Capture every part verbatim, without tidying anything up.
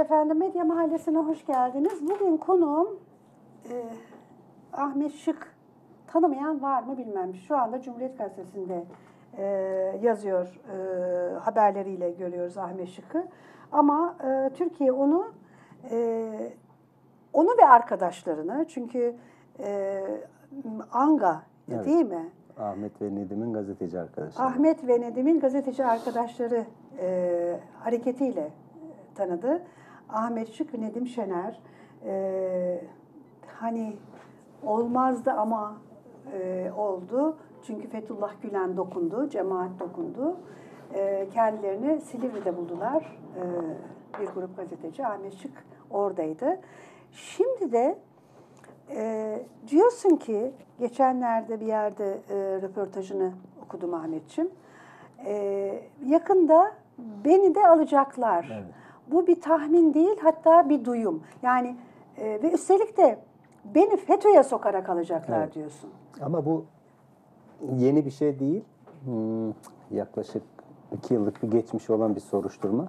efendim, Medya Mahallesi'ne hoş geldiniz. Bugün konuğum e, Ahmet Şık. Tanımayan var mı bilmem. Şu anda Cumhuriyet Gazetesi'nde e, yazıyor, e, haberleriyle görüyoruz Ahmet Şık'ı. Ama e, Türkiye onu, e, onu ve arkadaşlarını, çünkü e, Anga, Evet. değil mi? Ahmet ve Nedim'in gazeteci arkadaşları. Ahmet ve Nedim'in gazeteci arkadaşları e, hareketiyle tanıdı. Ahmet Şık, Nedim Şener. E, hani olmazdı ama e, oldu. Çünkü Fethullah Gülen dokundu, cemaat dokundu. E, kendilerini Silivri'de buldular. E, bir grup gazeteci. Ahmet Şık oradaydı. Şimdi de e, diyorsun ki, geçenlerde bir yerde e, röportajını okudum Ahmetciğim. E, yakında beni de alacaklar. Evet. Bu bir tahmin değil, hatta bir duyum. Yani e, ve üstelik de beni FETÖ'ye sokarak alacaklar, Evet. diyorsun. Ama bu yeni bir şey değil. Hmm, yaklaşık iki yıllık bir geçmiş olan bir soruşturma.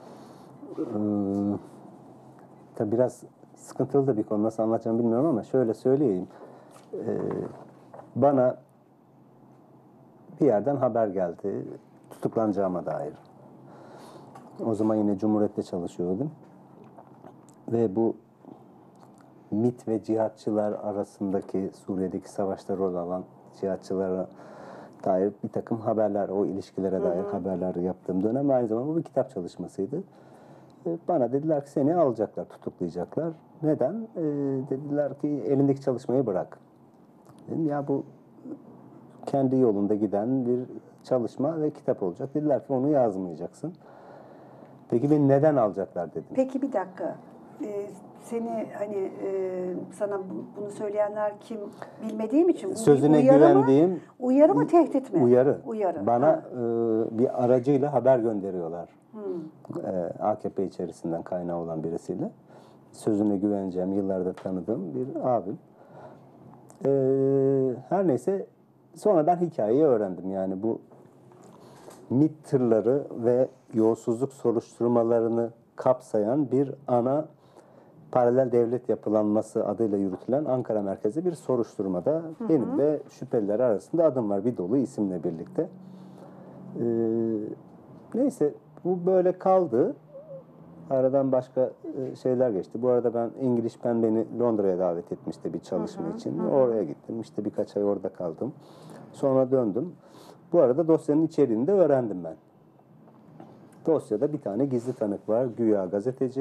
Hmm, tabii biraz sıkıntılı da bir konu. Nasıl anlatacağımı bilmiyorum ama şöyle söyleyeyim. Ee, bana bir yerden haber geldi. Tutuklanacağıma dair. O zaman yine Cumhuriyet'te çalışıyordum. Ve bu MİT ve cihatçılar arasındaki Suriye'deki savaşta rol alan cihatçılara dair bir takım haberler, o ilişkilere dair hı hı. haberler yaptığım dönem aynı zamanda bu bir kitap çalışmasıydı. Bana dediler ki seni alacaklar, tutuklayacaklar. Neden? Ee, dediler ki elindeki çalışmayı bırak. Dedim ya bu kendi yolunda giden bir çalışma ve kitap olacak. Dediler ki onu yazmayacaksın. Peki beni neden alacaklar dedim. Peki bir dakika. Ee, seni hani e, sana bunu söyleyenler kim bilmediğim için bu sözüne uyarı güvendiğim mı? Uyarı mı, tehdit mi? Uyarı. Uyarı. Bana Ha. e, bir aracıyla haber gönderiyorlar. Hmm. E, A K P içerisinden kaynağı olan birisiyle. Sözüne güveneceğim, yıllardır tanıdığım bir abim. E, her neyse sonra ben hikayeyi öğrendim. Yani bu MİT tırları ve yolsuzluk soruşturmalarını kapsayan bir ana paralel devlet yapılanması adıyla yürütülen Ankara merkezli bir soruşturmada hı hı. benim de şüpheliler arasında adım var, bir dolu isimle birlikte. Ee, neyse bu böyle kaldı. Aradan başka şeyler geçti. Bu arada ben İngiliz Pen beni Londra'ya davet etmişti bir çalışma hı hı. için. Hı hı. Oraya gittim. İşte birkaç ay orada kaldım. Sonra döndüm. Bu arada dosyanın içeriğini de öğrendim ben. Dosyada bir tane gizli tanık var. Güya gazeteci.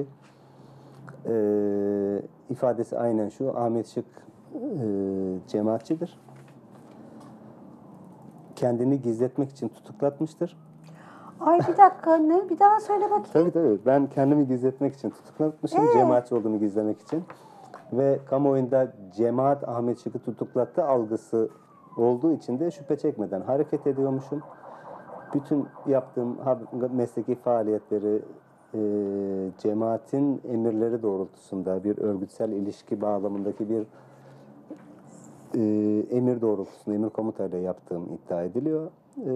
Ee, ifadesi aynen şu: Ahmet Şık e, cemaatçidir. Kendini gizletmek için tutuklatmıştır. Ay bir dakika, ne? Bir daha söyle bakayım. Tabii tabii. Ben kendimi gizletmek için tutuklatmışım. Ee? Cemaatçi olduğumu gizlemek için. Ve kamuoyunda cemaat Ahmet Şık'ı tutuklattı algısı olduğu için de şüphe çekmeden hareket ediyormuşum. Bütün yaptığım mesleki faaliyetleri e, cemaatin emirleri doğrultusunda bir örgütsel ilişki bağlamındaki bir e, emir doğrultusunda, emir komutayla yaptığım iddia ediliyor. E,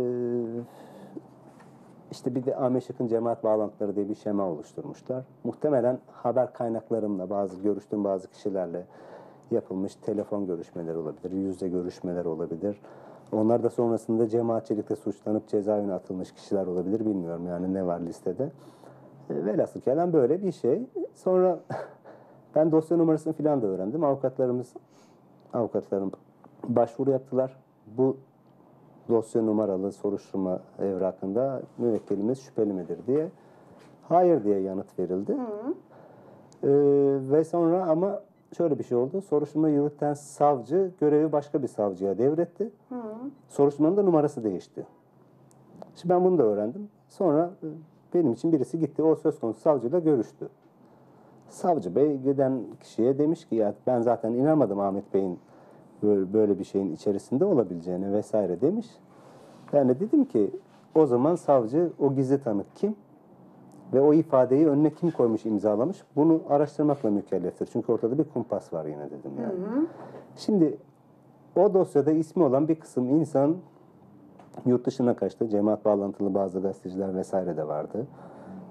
işte bir de Ahmet Şık'ın cemaat bağlantıları diye bir şema oluşturmuşlar. Muhtemelen haber kaynaklarımla, bazı görüştüğüm bazı kişilerle yapılmış telefon görüşmeleri olabilir, yüz yüze görüşmeler olabilir. Onlar da sonrasında cemaatçilikle suçlanıp cezaevine atılmış kişiler olabilir, bilmiyorum yani ne var listede. E, velhasıl kelam böyle bir şey. Sonra ben dosya numarasını falan da öğrendim. Avukatlarımız, avukatlarım başvuru yaptılar. Bu dosya numaralı soruşturma evrakında müvekkilimiz şüpheli midir diye. Hayır diye yanıt verildi. Hı. E, ve sonra ama şöyle bir şey oldu. Soruşturma yürüten savcı görevi başka bir savcıya devretti. Hı. Soruşturmanın da numarası değişti. Şimdi ben bunu da öğrendim. Sonra benim için birisi gitti. O söz konusu savcıyla görüştü. Savcı bey giden kişiye demiş ki ya ben zaten inanmadım Ahmet Bey'in böyle, böyle bir şeyin içerisinde olabileceğine vesaire demiş. Ben de dedim ki o zaman savcı o gizli tanık kim? Ve o ifadeyi önüne kim koymuş, imzalamış? Bunu araştırmakla mükelleftir. Çünkü ortada bir kumpas var yine dedim yani. Hı hı. Şimdi o dosyada ismi olan bir kısım insan yurt dışına kaçtı. Cemaat bağlantılı bazı gazeteciler vesaire de vardı.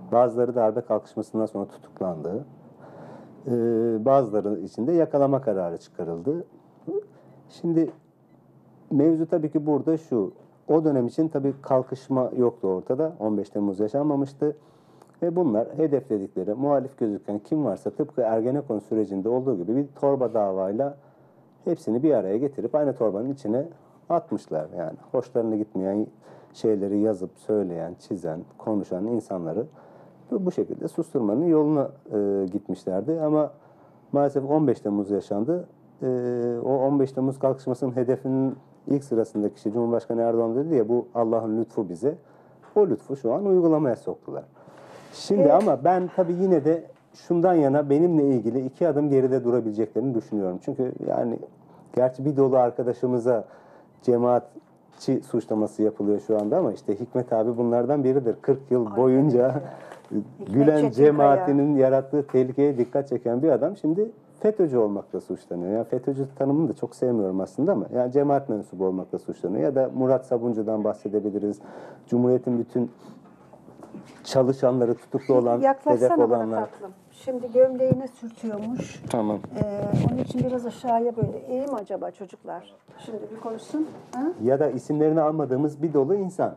Bazıları darbe kalkışmasından sonra tutuklandı. Ee, bazıları için de yakalama kararı çıkarıldı. Şimdi mevzu tabii ki burada şu. O dönem için tabii kalkışma yoktu ortada. on beş Temmuz yaşanmamıştı. Ve bunlar hedefledikleri, muhalif gözüken kim varsa tıpkı Ergenekon sürecinde olduğu gibi bir torba davayla hepsini bir araya getirip aynı torbanın içine atmışlar. Yani hoşlarına gitmeyen şeyleri yazıp söyleyen, çizen, konuşan insanları bu, bu şekilde susturmanın yoluna e, gitmişlerdi. Ama maalesef on beş Temmuz yaşandı. E, o on beş Temmuz kalkışmasının hedefinin ilk sırasındaki kişi Cumhurbaşkanı Erdoğan dedi ya, bu Allah'ın lütfu bize. O lütfu şu an uygulamaya soktular. Şimdi Evet. ama ben tabii yine de şundan yana benimle ilgili iki adım geride durabileceklerini düşünüyorum. Çünkü yani gerçi bir dolu arkadaşımıza cemaatçi suçlaması yapılıyor şu anda ama işte Hikmet abi bunlardan biridir. kırk yıl Ay, boyunca evet Gülen Çetinkaya. cemaatinin yarattığı tehlikeye dikkat çeken bir adam şimdi FETÖ'cü olmakla suçlanıyor. Yani FETÖ'cü tanımını da çok sevmiyorum aslında ama yani cemaat mensubu olmakla suçlanıyor. Ya da Murat Sabuncu'dan bahsedebiliriz. Cumhuriyet'in bütün çalışanları, tutuklu olan, hedef Yaklaşsana bana olanlar. tatlım. Şimdi gömleğine sürtüyormuş. Tamam. Ee, onun için biraz aşağıya böyle. İyi mi acaba çocuklar? Şimdi bir konuşsun. Ha? Ya da isimlerini almadığımız bir dolu insan.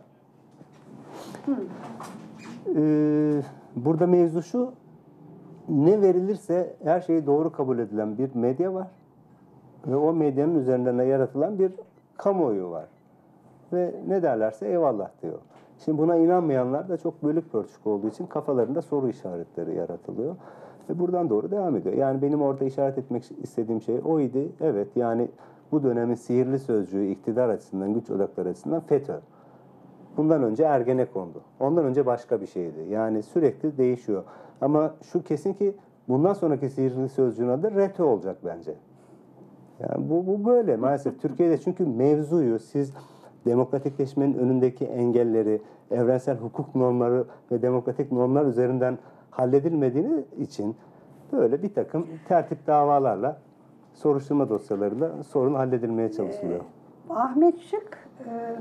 Ee, burada mevzu şu, ne verilirse her şeyi doğru kabul edilen bir medya var. Ve o medyanın üzerinden yaratılan bir kamuoyu var. Ve ne derlerse eyvallah diyor. Şimdi buna inanmayanlar da çok bölük pörçük olduğu için kafalarında soru işaretleri yaratılıyor. Ve buradan doğru devam ediyor. Yani benim orada işaret etmek istediğim şey oydu. Evet, yani bu dönemin sihirli sözcüğü iktidar açısından, güç odakları açısından FETÖ. Bundan önce Ergenekon'du. Ondan önce başka bir şeydi. Yani sürekli değişiyor. Ama şu kesin ki bundan sonraki sihirli sözcüğün adı RETÖ olacak bence. Yani bu, bu böyle maalesef. Türkiye'de çünkü mevzuyu siz demokratikleşmenin önündeki engelleri, evrensel hukuk normları ve demokratik normlar üzerinden halledilmediğini için böyle bir takım tertip davalarla, soruşturma dosyalarıyla sorun halledilmeye çalışılıyor. Ee, Ahmet Şık e,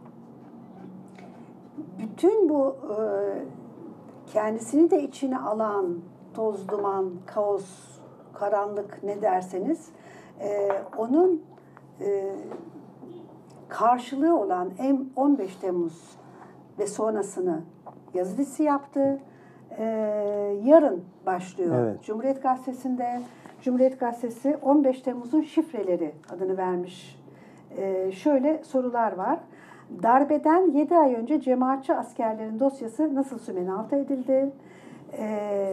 bütün bu e, kendisini de içine alan toz, duman, kaos, karanlık ne derseniz e, onun e, karşılığı olan on beş Temmuz ve sonrasını yazı dizisi yaptı. Ee, yarın başlıyor. Evet. Cumhuriyet Gazetesi'nde, Cumhuriyet Gazetesi on beş Temmuz'un şifreleri adını vermiş. Ee, şöyle sorular var. Darbeden yedi ay önce cemaatçi askerlerin dosyası nasıl sümenaltı edildi? Ee,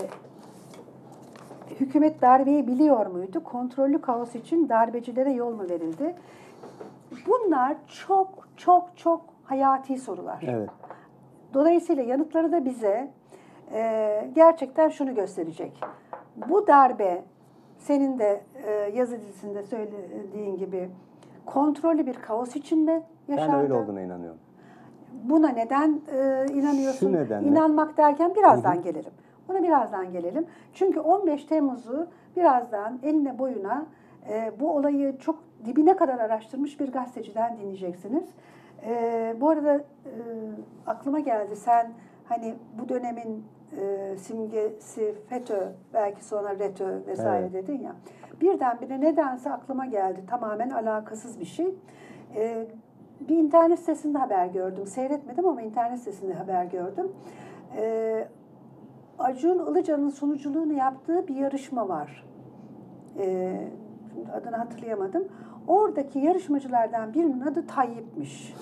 hükümet darbeyi biliyor muydu? Kontrollü kaos için darbecilere yol mu verildi? Bunlar çok çok çok hayati sorular. Evet. Dolayısıyla yanıtları da bize e, gerçekten şunu gösterecek. Bu darbe senin de e, yazı dizisinde söylediğin gibi kontrollü bir kaos için mi yaşandı? Ben öyle olduğuna inanıyorum. Buna neden e, inanıyorsun? Şu nedenle. İnanmak derken birazdan Hı hı. gelelim. Buna birazdan gelelim. Çünkü on beş Temmuz'u birazdan eline boyuna e, bu olayı çok dibine kadar araştırmış bir gazeteciden dinleyeceksiniz. E, bu arada e, aklıma geldi, sen hani bu dönemin e, simgesi FETÖ, belki sonra RETÖ vesaire Evet. dedin ya. Birdenbire nedense aklıma geldi. Tamamen alakasız bir şey. E, bir internet sitesinde haber gördüm. Seyretmedim ama internet sitesinde haber gördüm. E, Acun Ilıcalı'nın sunuculuğunu yaptığı bir yarışma var. E, adını hatırlayamadım. Oradaki yarışmacılardan birinin adı Tayyip'miş.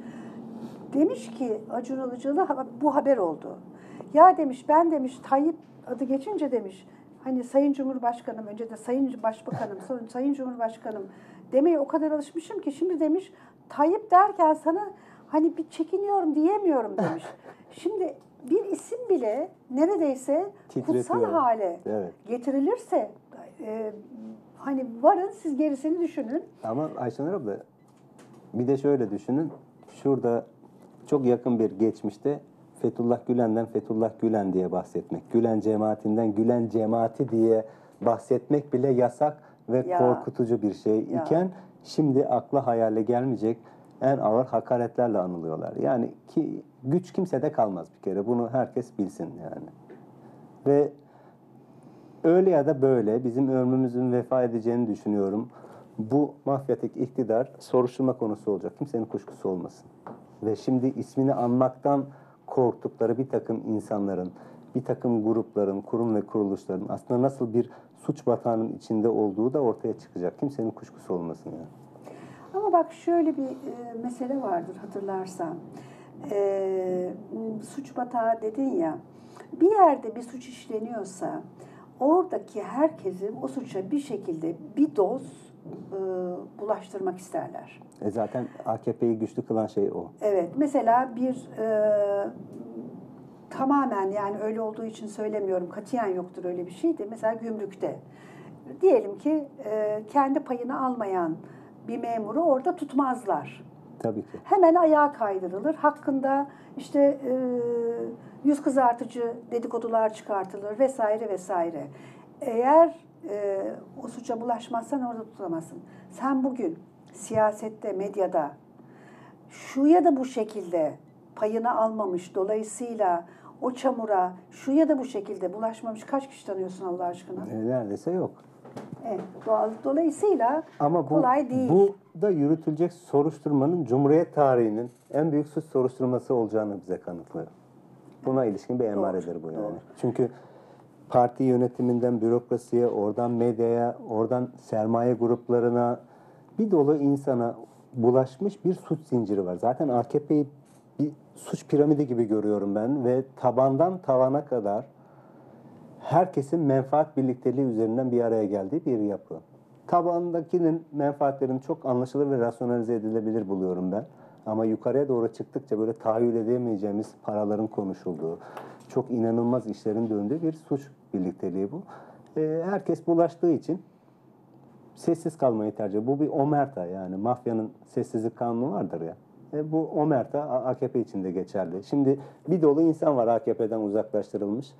Demiş ki Acun Ilıcalı, bu haber oldu. Ya demiş, ben demiş Tayyip adı geçince demiş, hani Sayın Cumhurbaşkanım, önce de Sayın Başbakanım, sonra Sayın Cumhurbaşkanım demeye o kadar alışmışım ki şimdi demiş Tayyip derken sana hani bir çekiniyorum diyemiyorum demiş. Şimdi bir isim bile neredeyse kutsal hale Evet. getirilirse e, hani varın siz gerisini düşünün. Ama Ayşenur abla bir de şöyle düşünün. Şurada çok yakın bir geçmişte Fethullah Gülen'den Fethullah Gülen diye bahsetmek, Gülen cemaatinden Gülen cemaati diye bahsetmek bile yasak ve Ya. korkutucu bir şey Ya. iken şimdi akla hayale gelmeyecek en ağır hakaretlerle anılıyorlar. Yani ki güç kimsede kalmaz bir kere. Bunu herkes bilsin yani. Ve öyle ya da böyle bizim ömrümüzün vefa edeceğini düşünüyorum. Bu mafyatik iktidar soruşturma konusu olacak. Kimsenin kuşkusu olmasın. Ve şimdi ismini anmaktan korktukları bir takım insanların, bir takım grupların, kurum ve kuruluşların aslında nasıl bir suç batağının içinde olduğu da ortaya çıkacak. Kimsenin kuşkusu olmasın yani. Ama bak şöyle bir e, mesele vardır hatırlarsan. E, suç batağı dedin ya, bir yerde bir suç işleniyorsa oradaki herkesin o suça bir şekilde bir doz e, bulaştırmak isterler. E zaten A K P'yi güçlü kılan şey o. Evet, mesela bir e, tamamen, yani öyle olduğu için söylemiyorum, katiyen yoktur öyle bir şey de, mesela gümrükte. Diyelim ki e, kendi payını almayan bir memuru orada tutmazlar. Tabii ki. Hemen ayağa kaydırılır. Hakkında işte e, yüz kızartıcı dedikodular çıkartılır vesaire vesaire. Eğer e, o suça bulaşmazsan orada tutamazsın. Sen bugün siyasette, medyada şu ya da bu şekilde payını almamış, dolayısıyla o çamura şu ya da bu şekilde bulaşmamış kaç kişi tanıyorsun Allah aşkına? E, neredeyse yok. Evet, doğal, dolayısıyla Ama bu, kolay değil. bu da yürütülecek soruşturmanın Cumhuriyet tarihinin en büyük suç soruşturması olacağını bize kanıtlıyor. Buna ilişkin bir emaredir bu yani. Doğru. Çünkü parti yönetiminden bürokrasiye, oradan medyaya, oradan sermaye gruplarına bir dolu insana bulaşmış bir suç zinciri var. Zaten A K P'yi bir suç piramidi gibi görüyorum ben ve tabandan tavana kadar herkesin menfaat birlikteliği üzerinden bir araya geldiği bir yapı. Tabandakinin menfaatlerini çok anlaşılır ve rasyonalize edilebilir buluyorum ben. Ama yukarıya doğru çıktıkça böyle tahayyül edemeyeceğimiz paraların konuşulduğu, çok inanılmaz işlerin döndüğü bir suç birlikteliği bu. Ee, herkes bulaştığı için sessiz kalmayı tercih ediyor. Bu bir omerta, yani mafyanın sessizlik kanunu vardır ya. E, bu omerta A K P için de geçerli. Şimdi bir dolu insan var A K P'den uzaklaştırılmış.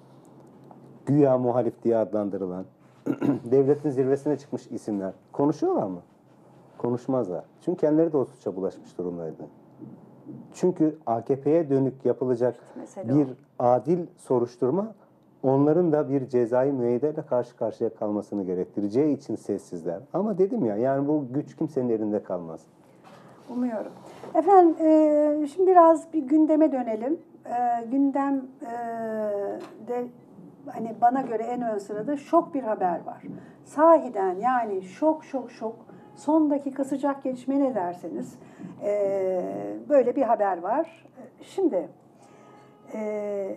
Güya muhalif diye adlandırılan, devletin zirvesine çıkmış isimler. Konuşuyorlar mı? Konuşmazlar. Çünkü kendileri de o suça bulaşmış durumdaydı. Çünkü A K P'ye dönük yapılacak Mesela bir adil soruşturma onların da bir cezai müeyyideyle karşı karşıya kalmasını gerektireceği için sessizler. Ama dedim ya, yani bu güç kimsenin elinde kalmaz. Umuyorum. Efendim, e, şimdi biraz bir gündeme dönelim. E, gündem e, de hani bana göre en ön sırada şok bir haber var. Sahiden yani şok şok şok. Son dakika sıcak gelişme ne derseniz e, böyle bir haber var. Şimdi e,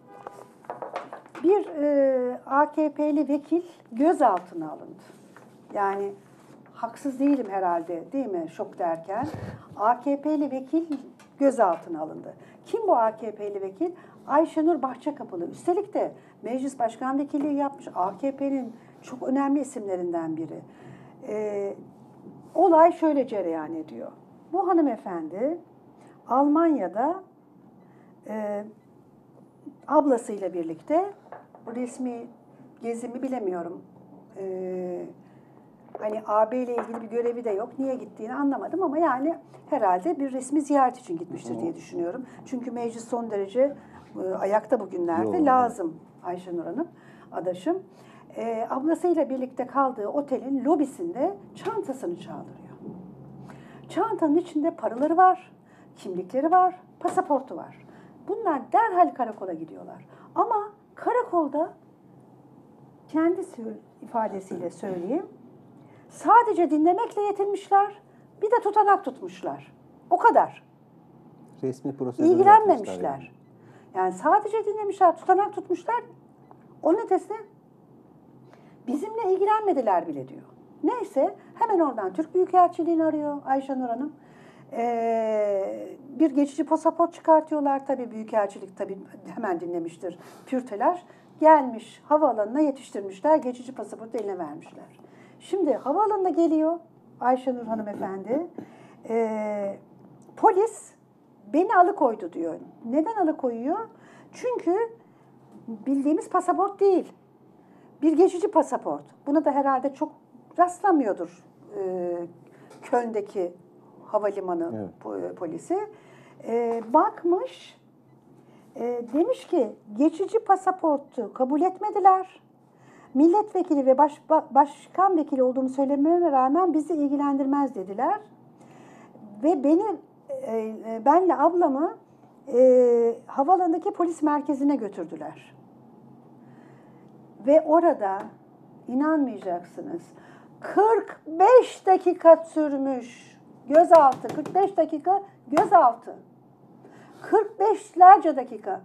bir e, A K P'li vekil gözaltına alındı. Yani haksız değilim herhalde, değil mi? Şok derken. A K P'li vekil gözaltına alındı. Kim bu A K P'li vekil? Ayşenur Bahçekapılı. Üstelik de meclis başkan vekilliği yapmış. A K P'nin çok önemli isimlerinden biri. Ee, olay şöyle cereyan ediyor. Bu hanımefendi Almanya'da e, ablasıyla birlikte, bu resmi gezimi bilemiyorum. Ee, Hani A B ile ilgili bir görevi de yok. Niye gittiğini anlamadım ama yani herhalde bir resmi ziyaret için gitmiştir diye düşünüyorum. Çünkü meclis son derece e, ayakta bugünlerde. Yo, lazım Ayşenur Hanım, adaşım. E, ablasıyla birlikte kaldığı otelin lobisinde çantasını çaldırıyor. Çantanın içinde paraları var, kimlikleri var, pasaportu var. Bunlar derhal karakola gidiyorlar. Ama karakolda kendi ifadesiyle söyleyeyim, sadece dinlemekle yetinmişler, bir de tutanak tutmuşlar. O kadar. Resmi prosedür İlgilenmemişler. Yani. yani sadece dinlemişler, tutanak tutmuşlar. Onun ötesine bizimle ilgilenmediler bile diyor. Neyse, hemen oradan Türk Büyükelçiliğini arıyor Ayşenur Hanım. Ee, bir geçici pasaport çıkartıyorlar. Tabii Büyükelçilik tabii hemen dinlemiştir. Pür telaş. Gelmiş havaalanına yetiştirmişler. Geçici pasaportu eline vermişler. Şimdi havaalanına geliyor Ayşenur hanımefendi. Ee, polis beni alıkoydu diyor. Neden alıkoyuyor? Çünkü bildiğimiz pasaport değil. Bir geçici pasaport. Buna da herhalde çok rastlamıyordur e, Köln'deki havalimanı Evet. po- polisi. E, bakmış, e, demiş ki geçici pasaportu kabul etmediler. Milletvekili ve baş, ba- başkan vekili olduğumu söylememe rağmen bizi ilgilendirmez dediler. Ve beni, e, benle ablamı e, havalandaki polis merkezine götürdüler. Ve orada inanmayacaksınız, kırk beş dakika sürmüş gözaltı, kırk beş dakika gözaltı, kırk beşlerce dakika.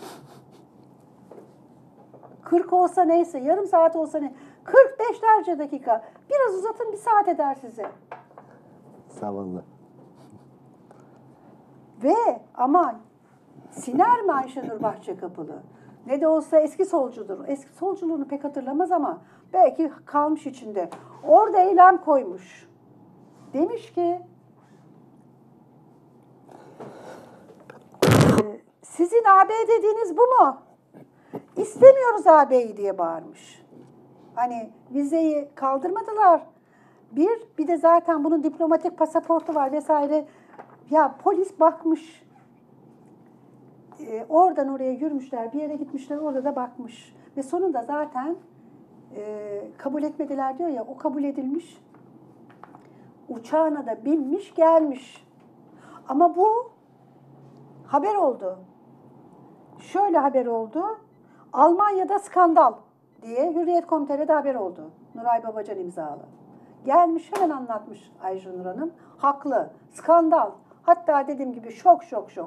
kırk olsa neyse, yarım saat olsa ne, kırk beşlerce dakika. Biraz uzatın, bir saat eder size. Zavallı. Ve ama siner mi Ayşenur Bahçekapılı? Ne de olsa eski solcudur. Eski solculuğunu pek hatırlamaz ama belki kalmış içinde. Orada eylem koymuş. Demiş ki sizin A B dediğiniz bu mu? İstemiyoruz A B'yi diye bağırmış. Hani vizeyi kaldırmadılar. Bir, bir de zaten bunun diplomatik pasaportu var vesaire. Ya polis bakmış. Ee, oradan oraya yürümüşler, bir yere gitmişler, orada da bakmış. Ve sonunda zaten e, kabul etmediler diyor ya, o kabul edilmiş. Uçağına da binmiş, gelmiş. Ama bu haber oldu. Şöyle haber oldu. Almanya'da skandal diye Hürriyet Komiter'e de haber oldu. Nuray Babacan imzalı. Gelmiş hemen anlatmış Ayşenur Hanım. Haklı. Skandal. Hatta dediğim gibi şok şok şok.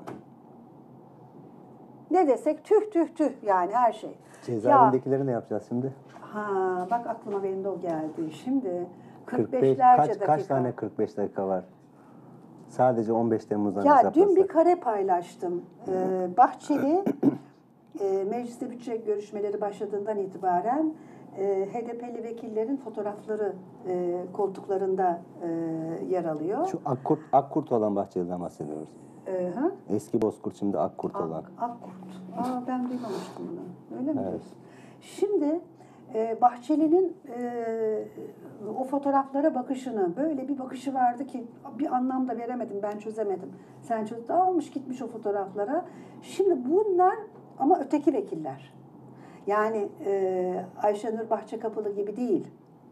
Ne desek tüh tüh tüh yani her şey. Cezaevindekileri ne yapacağız şimdi? Ha bak aklıma benim de o geldi. Şimdi kırk beş, kırk beşlerce kaç, dakika. kaç tane kırk beş dakika var? Sadece on beş Temmuz'dan Ya hesaplasak. dün bir kare paylaştım. Ee, Bahçeli e, mecliste bütçe görüşmeleri başladığından itibaren e, H D P'li vekillerin fotoğrafları e, koltuklarında e, yer alıyor. Şu Akkurt, Akkurt olan Bahçeli'den bahsediyoruz. E, ha? Eski Bozkurt, şimdi Akkurt Ak, olan. Akkurt. Aa, ben duymamıştım bunu. Öyle mi? Evet. Şimdi e, Bahçeli'nin e, o fotoğraflara bakışını, böyle bir bakışı vardı ki bir anlam da veremedim, ben çözemedim. Sen çözdün, almış gitmiş o fotoğraflara. Şimdi bunlar ama öteki vekiller. Yani e, Ayşenur Bahçekapılı gibi değil.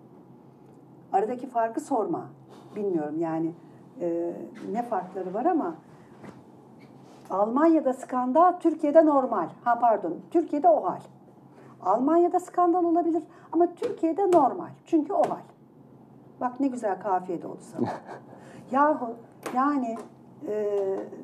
Aradaki farkı sorma. Bilmiyorum yani e, ne farkları var ama Almanya'da skandal, Türkiye'de normal. Ha pardon, Türkiye'de o hal. Almanya'da skandal olabilir ama Türkiye'de normal. Çünkü o hal. Bak ne güzel kafiyede oldu sana. Yahu yani e,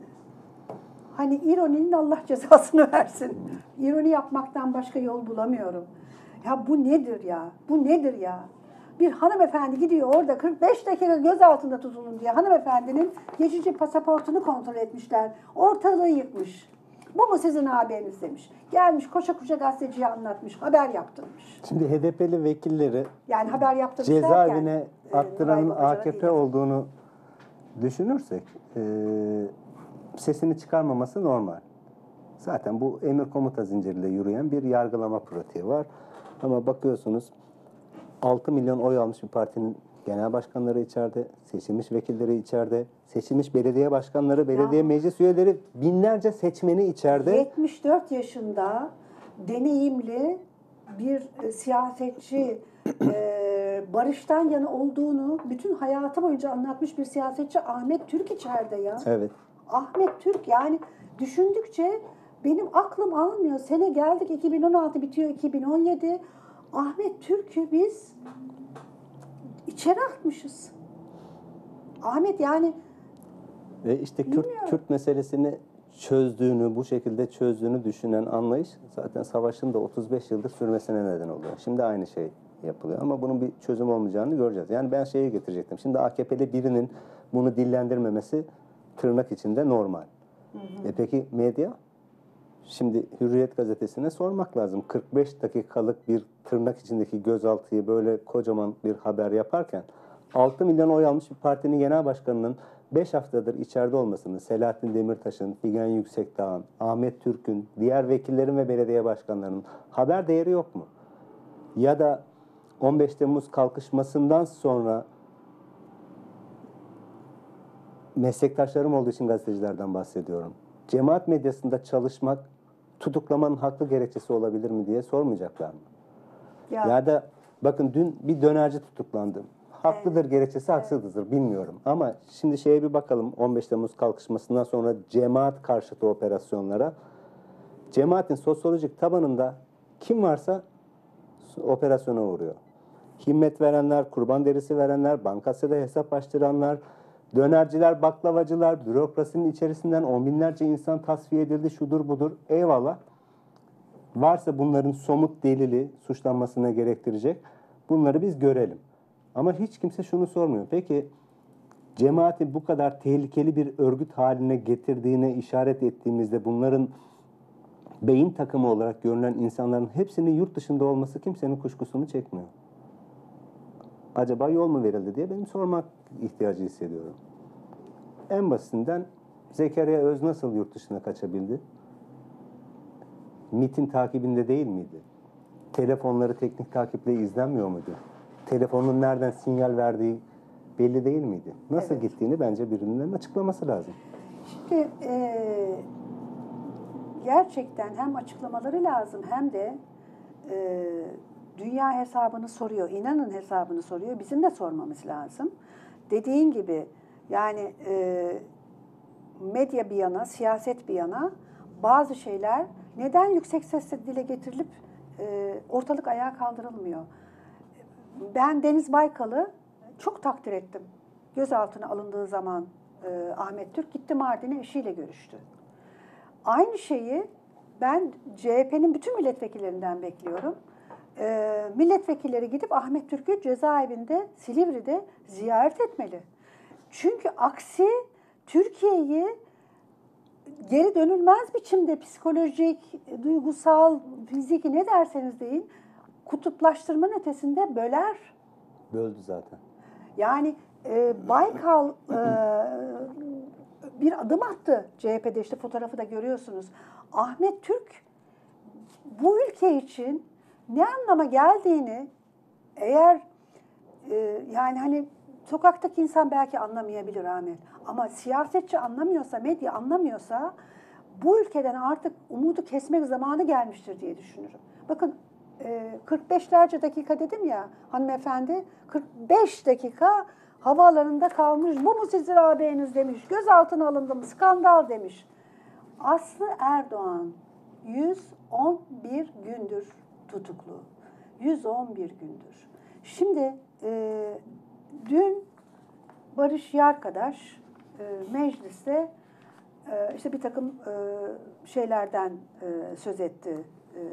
hani ironinin Allah cezasını versin. İroni yapmaktan başka yol bulamıyorum. Ya bu nedir ya? Bu nedir ya? Bir hanımefendi gidiyor orada kırk beş dakika gözaltında tutulun diye hanımefendinin geçici pasaportunu kontrol etmişler. Ortalığı yıkmış. Bu mu sizin abiniz demiş. Gelmiş koşa koşa gazeteciye anlatmış. Haber yaptırmış. Şimdi H D P'li vekilleri Yani haber yaptırmış cezaevine derken, attıranın e, Nuray Babacan'a A K P değil. olduğunu düşünürsek e, sesini çıkarmaması normal. Zaten bu emir komuta zinciriyle yürüyen bir yargılama pratiği var. Ama bakıyorsunuz altı milyon oy almış bir partinin genel başkanları içeride, seçilmiş vekilleri içeride, seçilmiş belediye başkanları, belediye Ya. meclis üyeleri, binlerce seçmeni içeride. yetmiş dört yaşında deneyimli bir e, siyasetçi, e, barıştan yana olduğunu bütün hayatı boyunca anlatmış bir siyasetçi Ahmet Türk içeride ya. Evet. Ahmet Türk yani düşündükçe benim aklım almıyor. Sene geldik iki bin on altı bitiyor iki bin on yedi. Ahmet Türk'ü biz içeri atmışız. Ahmet yani Ve işte Kürt, Bilmiyorum. Kürt meselesini çözdüğünü, bu şekilde çözdüğünü düşünen anlayış zaten savaşın da otuz beş yıldır sürmesine neden oluyor. Şimdi aynı şey yapılıyor ama bunun bir çözüm olmayacağını göreceğiz. Yani ben şeye getirecektim. Şimdi A K P'li birinin bunu dillendirmemesi tırnak içinde normal. Hı hı. E peki medya? Şimdi Hürriyet gazetesine sormak lazım. kırk beş dakikalık bir tırnak içindeki gözaltıyı böyle kocaman bir haber yaparken altı milyon oy almış bir partinin genel başkanının beş haftadır içeride olmasını, Selahattin Demirtaş'ın, Figen Yüksekdağ'ın, Ahmet Türk'ün, diğer vekillerin ve belediye başkanlarının haber değeri yok mu? Ya da on beş Temmuz kalkışmasından sonra meslektaşlarım olduğu için gazetecilerden bahsediyorum. Cemaat medyasında çalışmak tutuklamanın haklı gerekçesi olabilir mi diye sormayacaklar mı? Ya, Ya da bakın dün bir dönerci tutuklandı. Haklıdır gerekçesi, haksızdır bilmiyorum. Ama şimdi şeye bir bakalım, on beş Temmuz kalkışmasından sonra cemaat karşıtı operasyonlara. Cemaatin sosyolojik tabanında kim varsa operasyona uğruyor. Himmet verenler, kurban derisi verenler, bankasada hesap açtıranlar, dönerciler, baklavacılar, bürokrasinin içerisinden on binlerce insan tasfiye edildi, şudur budur. Eyvallah. Varsa bunların somut delili suçlanmasına gerektirecek, bunları biz görelim. Ama hiç kimse şunu sormuyor. Peki cemaati bu kadar tehlikeli bir örgüt haline getirdiğine işaret ettiğimizde bunların beyin takımı olarak görünen insanların hepsinin yurt dışında olması kimsenin kuşkusunu çekmiyor. Acaba yol mu verildi diye benim sormak ihtiyacı hissediyorum. En basitinden Zekeriya Öz nasıl yurt dışına kaçabildi? MİT'in takibinde değil miydi? Telefonları teknik takiple izlenmiyor muydu? Telefonun nereden sinyal verdiği belli değil miydi? Nasıl Evet. gittiğini bence birinin açıklaması lazım. Şimdi e, gerçekten hem açıklamaları lazım hem de e, dünya hesabını soruyor. İnanın hesabını soruyor. Bizim de sormamız lazım. Dediğin gibi yani e, medya bir yana, siyaset bir yana bazı şeyler neden yüksek sesle dile getirilip e, ortalık ayağa kaldırılmıyor? Ben Deniz Baykal'ı çok takdir ettim. Gözaltına alındığı zaman e, Ahmet Türk gitti Mardin'e eşiyle görüştü. Aynı şeyi ben C H P'nin bütün milletvekillerinden bekliyorum. E, milletvekilleri gidip Ahmet Türk'ü cezaevinde Silivri'de ziyaret etmeli. Çünkü aksi Türkiye'yi geri dönülmez biçimde psikolojik, duygusal, fiziki ne derseniz deyin kutuplaştırmanın ötesinde böler. Böldü zaten. Yani e, Baykal e, bir adım attı C H P'de işte fotoğrafı da görüyorsunuz. Ahmet Türk bu ülke için ne anlama geldiğini eğer e, yani hani sokaktaki insan belki anlamayabilir Ahmet ama siyasetçi anlamıyorsa, medya anlamıyorsa bu ülkeden artık umudu kesmek zamanı gelmiştir diye düşünürüm. Bakın kırk beşlerce dakika dedim ya hanımefendi, kırk beş dakika havaalanında kalmış. Bu mu sizin ağabeyiniz demiş. Gözaltına alındım, skandal demiş. Aslı Erdoğan yüz on bir gündür tutuklu. yüz on bir gündür. Şimdi e, dün Barış Yarkadaş e, mecliste e, işte bir takım e, şeylerden e, söz etti. E,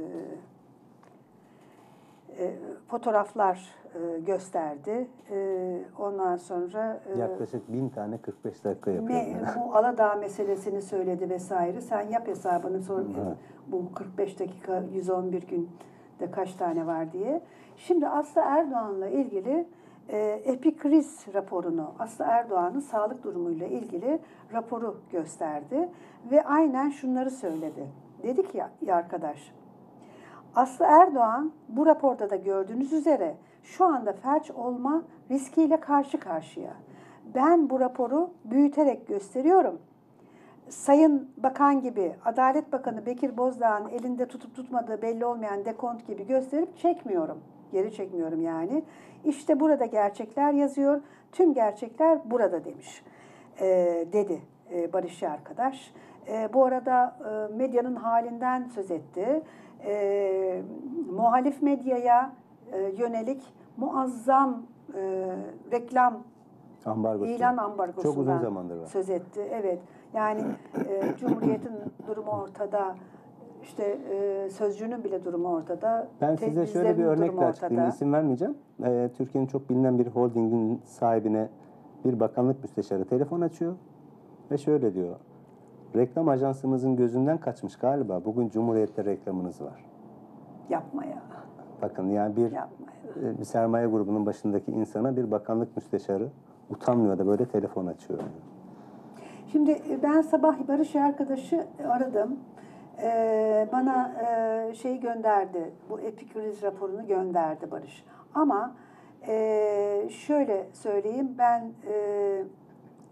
E, fotoğraflar e, gösterdi. E, ondan sonra e, yaklaşık bin tane kırk beş dakika yapıyor. me, bu Aladağ meselesini söyledi vesaire. Sen yap hesabını sor. Evet. Bu kırk beş dakika yüz on bir günde kaç tane var diye. Şimdi Aslı Erdoğan'la ilgili e, epikriz raporunu, Aslı Erdoğan'ın sağlık durumuyla ilgili raporu gösterdi ve aynen şunları söyledi. Dedi ki ya arkadaş, Aslı Erdoğan bu raporda da gördüğünüz üzere şu anda felç olma riskiyle karşı karşıya. Ben bu raporu büyüterek gösteriyorum. Sayın Bakan gibi, Adalet Bakanı Bekir Bozdağ'ın elinde tutup tutmadığı belli olmayan dekont gibi gösterip çekmiyorum. Geri çekmiyorum yani. İşte burada gerçekler yazıyor. Tüm gerçekler burada demiş. Ee, dedi e, Barış arkadaş. E, bu arada e, medyanın halinden söz etti. E, muhalif medyaya e, yönelik muazzam e, reklam ambargosu. ilan ambargosundan çok uzun zamandır var. söz etti. Evet. Yani e, Cumhuriyet'in durumu ortada. İşte e, Sözcü'nün bile durumu ortada. Ben size şöyle bir Bizlerin örnekle durumu açıklayayım. ortada. İsim vermeyeceğim. Ee, Türkiye'nin çok bilinen bir holdingin sahibine bir bakanlık müsteşarı telefon açıyor ve şöyle diyor. Reklam ajansımızın gözünden kaçmış galiba. Bugün Cumhuriyet'te reklamınız var. Yapma ya. Bakın yani bir, Yapma ya. bir sermaye grubunun başındaki insana bir bakanlık müsteşarı utanmıyor da böyle telefon açıyor. Şimdi ben sabah Barış arkadaşı aradım. Ee, bana e, şeyi gönderdi. Bu epikriz raporunu gönderdi Barış. Ama e, şöyle söyleyeyim, ben e,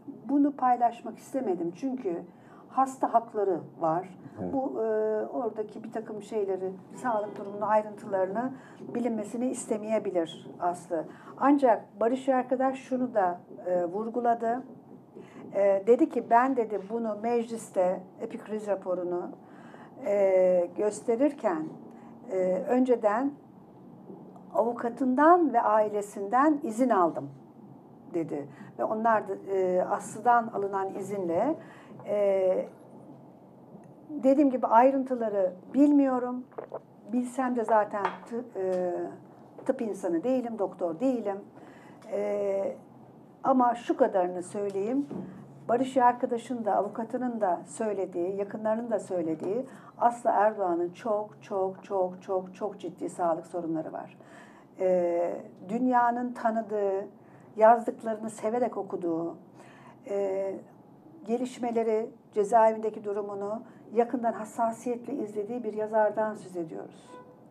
bunu paylaşmak istemedim. Çünkü hasta hakları var. Evet. Bu e, oradaki bir takım şeyleri, sağlık durumunu, ayrıntılarını bilinmesini istemeyebilir Aslı. Ancak Barış arkadaş şunu da e, vurguladı. E, dedi ki ben dedi bunu mecliste epikriz raporunu e, gösterirken e, önceden avukatından ve ailesinden izin aldım dedi. Ve onlar da e, Aslı'dan alınan izinle e, dediğim gibi ayrıntıları bilmiyorum. Bilsem de zaten tıp, e, tıp insanı değilim, doktor değilim. E, ama şu kadarını söyleyeyim. Barış arkadaşın da, avukatının da söylediği, yakınlarının da söylediği Aslı Erdoğan'ın çok çok çok çok çok ciddi sağlık sorunları var. E, dünyanın tanıdığı, yazdıklarını severek okuduğu, e, gelişmeleri, cezaevindeki durumunu yakından hassasiyetle izlediği bir yazardan söz ediyoruz.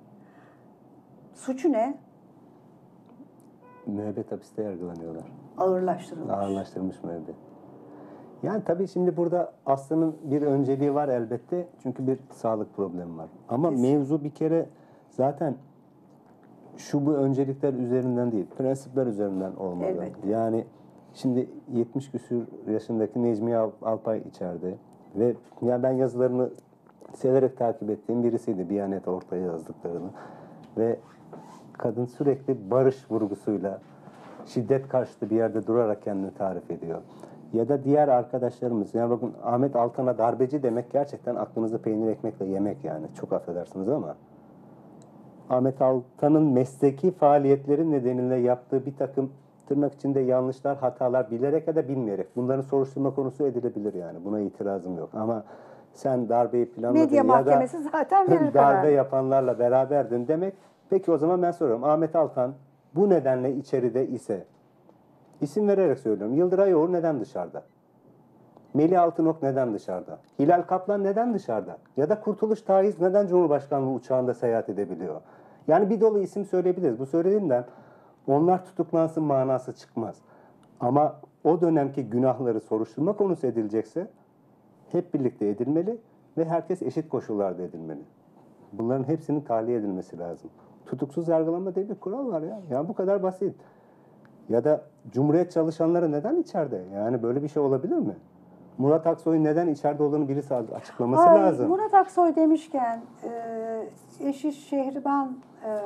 Suçu ne? Müebbet hapiste yargılanıyorlar. Ağırlaştırılmış. Ağırlaştırılmış müebbet. Yani tabii şimdi burada Aslı'nın bir önceliği var elbette. Çünkü bir sağlık problemi var. Ama Kesin. mevzu bir kere zaten şu bu öncelikler üzerinden değil, prensipler üzerinden olmalı. Elbette. Yani şimdi yetmiş küsur yaşındaki Necmiye Alpay içeride ve yani ben yazılarını severek takip ettiğim birisiydi. Biyanet ortaya yazdıklarını ve kadın sürekli barış vurgusuyla şiddet karşıtı bir yerde durarak kendini tarif ediyor. Ya da diğer arkadaşlarımız, yani bakın Ahmet Altan'a darbeci demek gerçekten aklınızda peynir ekmekle yemek yani. Çok affedersiniz ama Ahmet Altan'ın mesleki faaliyetleri nedeniyle yaptığı bir takım tırnak içinde yanlışlar, hatalar bilerek ya da bilmeyerek bunların soruşturma konusu edilebilir yani. Buna itirazım yok. Ama sen darbeyi planladın Medya ya mahkemesi da zaten verir darbe karar. yapanlarla beraberdin demek. Peki o zaman ben soruyorum. Ahmet Altan bu nedenle içeride ise, isim vererek söylüyorum. Yıldıray Oğur neden dışarıda? Melih Altınok neden dışarıda? Hilal Kaplan neden dışarıda? Ya da Kurtuluş Taiz neden Cumhurbaşkanlığı uçağında seyahat edebiliyor? Yani bir dolu isim söyleyebiliriz. Bu söylediğimden onlar tutuklansın manası çıkmaz. Ama o dönemki günahları soruşturma konusu edilecekse hep birlikte edilmeli ve herkes eşit koşullarda edilmeli. Bunların hepsinin tahliye edilmesi lazım. Tutuksuz yargılanma diye bir kural var ya. Yani bu kadar basit. Ya da Cumhuriyet çalışanları neden içeride? Yani böyle bir şey olabilir mi? Murat Aksoy'un neden içeride olduğunu birisi açıklaması Ay, lazım. Murat Aksoy demişken e, eşi Şehriban e,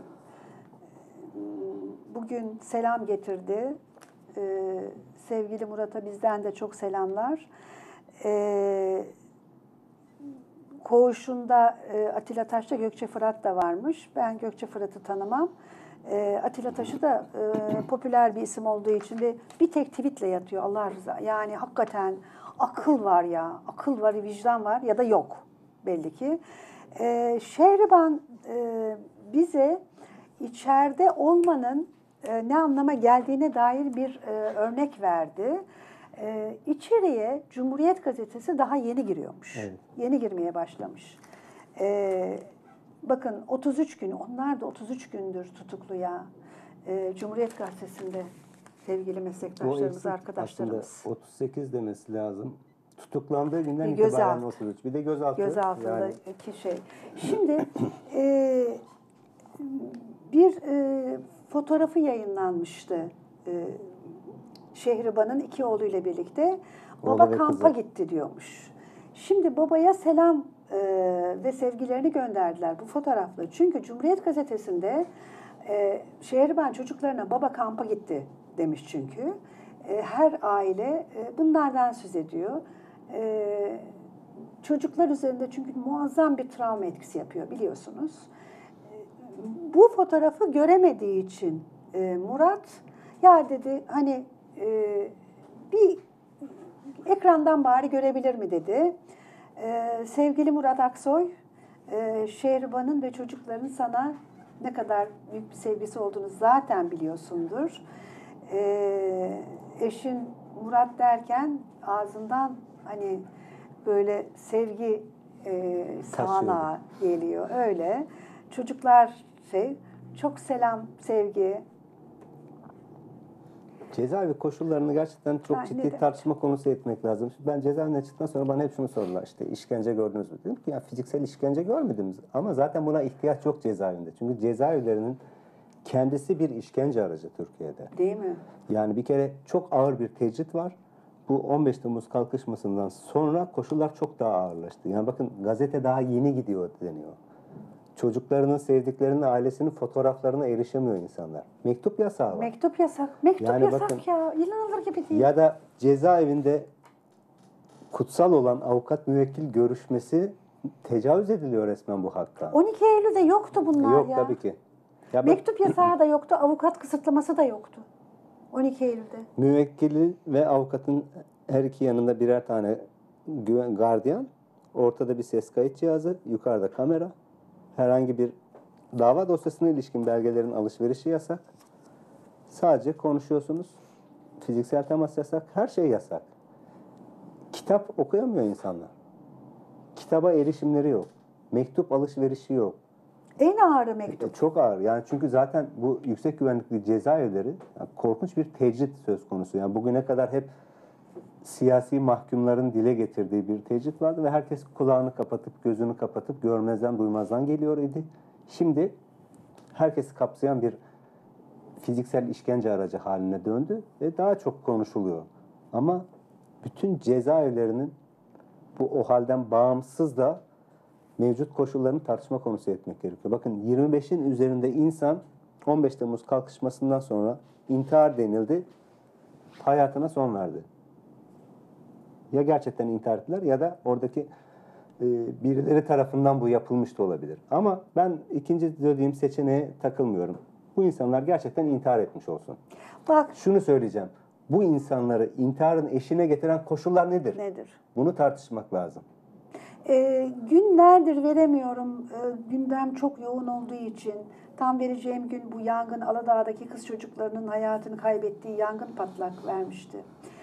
bugün selam getirdi. E, sevgili Murat'a bizden de çok selamlar. E, Koğuşunda e, Atilla Taş'ta Gökçe Fırat da varmış. Ben Gökçe Fırat'ı tanımam. E, Atilla Taş'ı da e, popüler bir isim olduğu için de bir tek tweetle yatıyor Allah rızası. Yani hakikaten akıl var ya, akıl var, vicdan var ya da yok belli ki. E, Şehriban e, bize içeride olmanın e, ne anlama geldiğine dair bir e, örnek verdi. E, içeriye Cumhuriyet Gazetesi daha yeni giriyormuş. Evet. Yeni girmeye başlamış. E, bakın otuz üç gün, onlar da otuz üç gündür tutuklu ya. E, Cumhuriyet Gazetesi'nde sevgili O meslektaşlarımız, eksik arkadaşlarımız. aslında otuz sekiz demesi lazım. Tutuklandığı günden Bir itibaren gözaltı. otuz üç. Bir de gözaltı. Gözaltındaki Yani şey. Şimdi e, bir e, fotoğrafı yayınlanmıştı. E, Şehriban'ın iki oğluyla birlikte. Baba Oğlu ve kampa kızı. gitti diyormuş. Şimdi babaya selam e, ve sevgilerini gönderdiler bu fotoğrafla. Çünkü Cumhuriyet Gazetesi'nde e, Şehriban çocuklarına baba kampa gitti demiş çünkü. E, her aile e, bunlardan söz ediyor. E, çocuklar üzerinde çünkü muazzam bir travma etkisi yapıyor biliyorsunuz. E, bu fotoğrafı göremediği için e, Murat ya dedi hani e, bir ekrandan bari görebilir mi dedi. Ee, sevgili Murat Aksoy, e, Şehriban'ın ve çocukların sana ne kadar büyük bir sevgisi olduğunu zaten biliyorsundur. Ee, eşin Murat derken ağzından hani böyle sevgi e, sağanağı geliyor öyle. Çocuklar şey çok selam sevgi. Cezaevi koşullarını gerçekten çok Ha, ciddi neden? tartışma konusu etmek lazım. Ben cezaevinden çıktıktan sonra bana hep şunu sordular. İşte işkence gördünüz mü? Dedim ki ya fiziksel işkence görmedim. Ama zaten buna ihtiyaç yok cezaevinde. Çünkü cezaevlerinin kendisi bir işkence aracı Türkiye'de. Değil mi? Yani bir kere çok ağır bir tecrit var. Bu on beş Temmuz kalkışmasından sonra koşullar çok daha ağırlaştı. Yani bakın gazete daha yeni gidiyor deniyor. Çocuklarının, sevdiklerinin, ailesinin fotoğraflarına erişemiyor insanlar. Mektup yasağı var. Mektup yasak. Mektup Yani yasak bakın- ya. İnanılır gibi değil. Ya da cezaevinde kutsal olan avukat müvekkil görüşmesi tecavüz ediliyor resmen bu hakka. on iki Eylül'de yoktu bunlar Yok ya. tabii ki. Ya bak, Mektup yasağı da yoktu. Avukat kısıtlaması da yoktu. on iki Eylül'de. müvekkilin ve avukatın her iki yanında birer tane güven, gardiyan, ortada bir ses kayıt cihazı, yukarıda kamera. Herhangi bir dava dosyasına ilişkin belgelerin alışverişi yasak. Sadece konuşuyorsunuz. Fiziksel temas yasak. Her şey yasak. Kitap okuyamıyor insanlar. Kitaba erişimleri yok. Mektup alışverişi yok. En ağırı mektup. E, Çok ağır. Yani çünkü zaten bu yüksek güvenlikli cezaevleri yani korkunç bir tecrit söz konusu. Yani bugüne kadar hep siyasi mahkumların dile getirdiği bir tecrit vardı ve herkes kulağını kapatıp gözünü kapatıp görmezden duymazdan geliyor idi. Şimdi herkesi kapsayan bir fiziksel işkence aracı haline döndü ve daha çok konuşuluyor. Ama bütün cezaevlerinin bu o halden bağımsız da mevcut koşullarını tartışma konusu etmek gerekiyor. Bakın yirmi beşin üzerinde insan on beş Temmuz kalkışmasından sonra intihar denildi, hayatına son verdi. Ya gerçekten intihar ettiler ya da oradaki e, birileri tarafından bu yapılmış da olabilir. Ama ben ikinci dediğim seçeneğe takılmıyorum. Bu insanlar gerçekten intihar etmiş olsun. Bak Şunu söyleyeceğim. Bu insanları intiharın eşiğine getiren koşullar nedir? nedir? Bunu tartışmak lazım. Ee, günlerdir veremiyorum. Ee, gündem çok yoğun olduğu için. Tam vereceğim gün bu yangın, Aladağ'daki kız çocuklarının hayatını kaybettiği yangın patlak vermişti.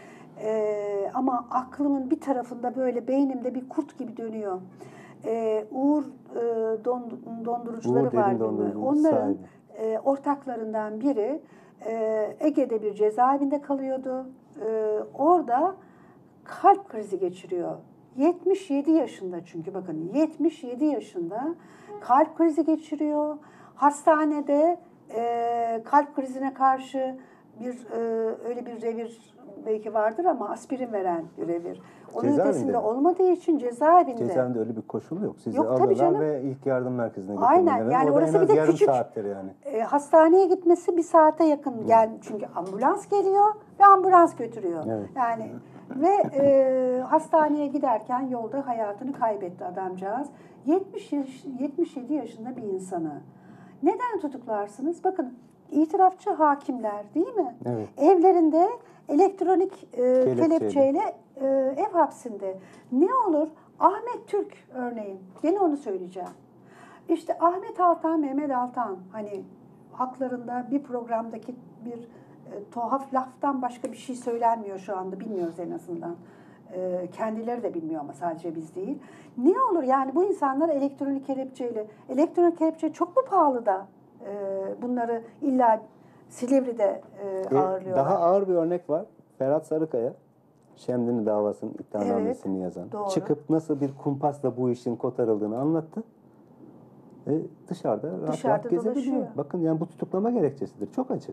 Ee, ama aklımın bir tarafında böyle beynimde bir kurt gibi dönüyor. Ee, Uğur e, don, dondurucuları Uğur derin var. dondurucunun Onların sahibi. e, ortaklarından biri e, Ege'de bir cezaevinde kalıyordu. E, orada kalp krizi geçiriyor. yetmiş yedi yaşında çünkü bakın yetmiş yedi yaşında kalp krizi geçiriyor. Hastanede e, kalp krizine karşı bir e, öyle bir revir belki vardır ama aspirin veren bir revir. Onun Cezaevinde ötesinde mi? olmadığı için cezaevinde. Cezaevinde öyle bir koşul yok. Sizi Yok, tabii alırlar canım. ve ilk yardım merkezine Aynen, götürmeleri. yani O da orası en bir az de yarım küçük. saattir yani. E, hastaneye gitmesi bir saate yakın gel çünkü ambulans geliyor ve ambulans götürüyor. Evet. Yani ve e, hastaneye giderken yolda hayatını kaybetti adamcağız. yetmiş yaş, yetmiş yedi yaşında bir insanı. Neden tutuklarsınız? Bakın itirafçı hakimler değil mi? Evet. Evlerinde elektronik e, Kelepçeyle. kelepçeyle e, ev hapsinde. Ne olur? Ahmet Türk örneğin. Gene onu söyleyeceğim. İşte Ahmet Altan, Mehmet Altan hani haklarında bir programdaki bir e, tuhaf laftan başka bir şey söylenmiyor şu anda. Bilmiyoruz en azından. E, kendileri de bilmiyor ama sadece biz değil. Ne olur yani bu insanlar elektronik kelepçeyle, elektronik kelepçe çok mu pahalı da e, bunları illa Silivri'de e, E, ağırlıyorlar? Daha ağır bir örnek var. Ferhat Sarıkaya. Şemdinli davasının iddianamesini Evet, yazan. doğru. Çıkıp nasıl bir kumpasla bu işin kotarıldığını anlattı. E, dışarıda rahat Dışarıda rahat gezebiliyor. dolaşıyor. Bakın yani bu tutuklama gerekçesidir. Çok açık.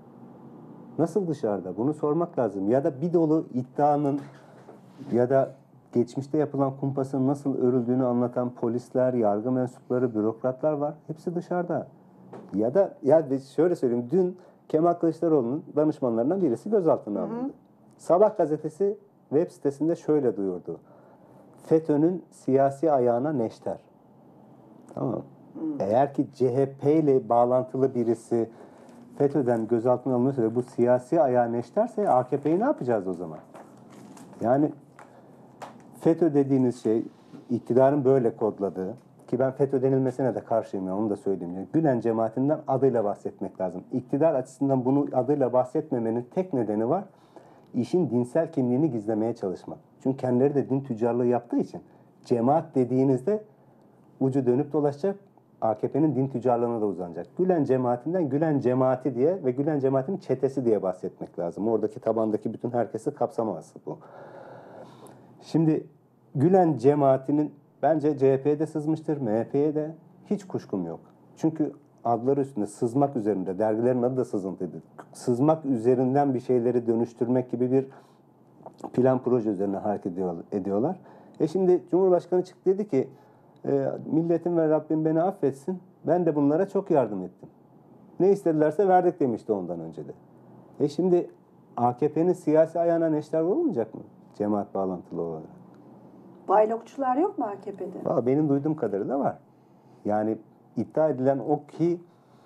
Nasıl dışarıda? Bunu sormak lazım. Ya da bir dolu iddianın ya da geçmişte yapılan kumpasın nasıl örüldüğünü anlatan polisler, yargı mensupları, bürokratlar var. Hepsi dışarıda. Ya da ya şöyle söyleyeyim. Dün Kemal Kılıçdaroğlu'nun danışmanlarından birisi gözaltına alındı. Sabah gazetesi web sitesinde şöyle duyurdu. FETÖ'nün siyasi ayağına neşter. Tamam. Eğer ki C H P ile bağlantılı birisi FETÖ'den gözaltına alınıyorsa ve bu siyasi ayağı neşterse A K P'yi ne yapacağız o zaman? Yani FETÖ dediğiniz şey iktidarın böyle kodladığı ki ben FETÖ denilmesine de karşıyım ya onu da söyleyeyim. Yani Gülen cemaatinden adıyla bahsetmek lazım. İktidar açısından bunu adıyla bahsetmemenin tek nedeni var. İşin dinsel kimliğini gizlemeye çalışmak. Çünkü kendileri de din tüccarlığı yaptığı için cemaat dediğinizde ucu dönüp dolaşacak A K P'nin din tüccarlığına da uzanacak. Gülen cemaatinden Gülen cemaati diye ve Gülen cemaatinin çetesi diye bahsetmek lazım. Oradaki tabandaki bütün herkesi kapsamaz bu. Şimdi Gülen cemaatinin bence C H P'ye de sızmıştır, M H P'ye de hiç kuşkum yok. Çünkü adları üstünde sızmak üzerinde, dergilerin adı da sızıntıydı. Sızmak üzerinden bir şeyleri dönüştürmek gibi bir plan proje üzerine hareket ediyorlar. E şimdi Cumhurbaşkanı çıktı dedi ki e, milletim ve Rabbim beni affetsin. Ben de bunlara çok yardım ettim. Ne istedilerse verdik demişti ondan önce de. E şimdi A K P'nin siyasi ayağına neşter olmayacak mı? Cemaat bağlantılı olarak. Baylokçular yok mu A K P'de? Vallahi benim duyduğum kadarıyla var. Yani iddia edilen o ki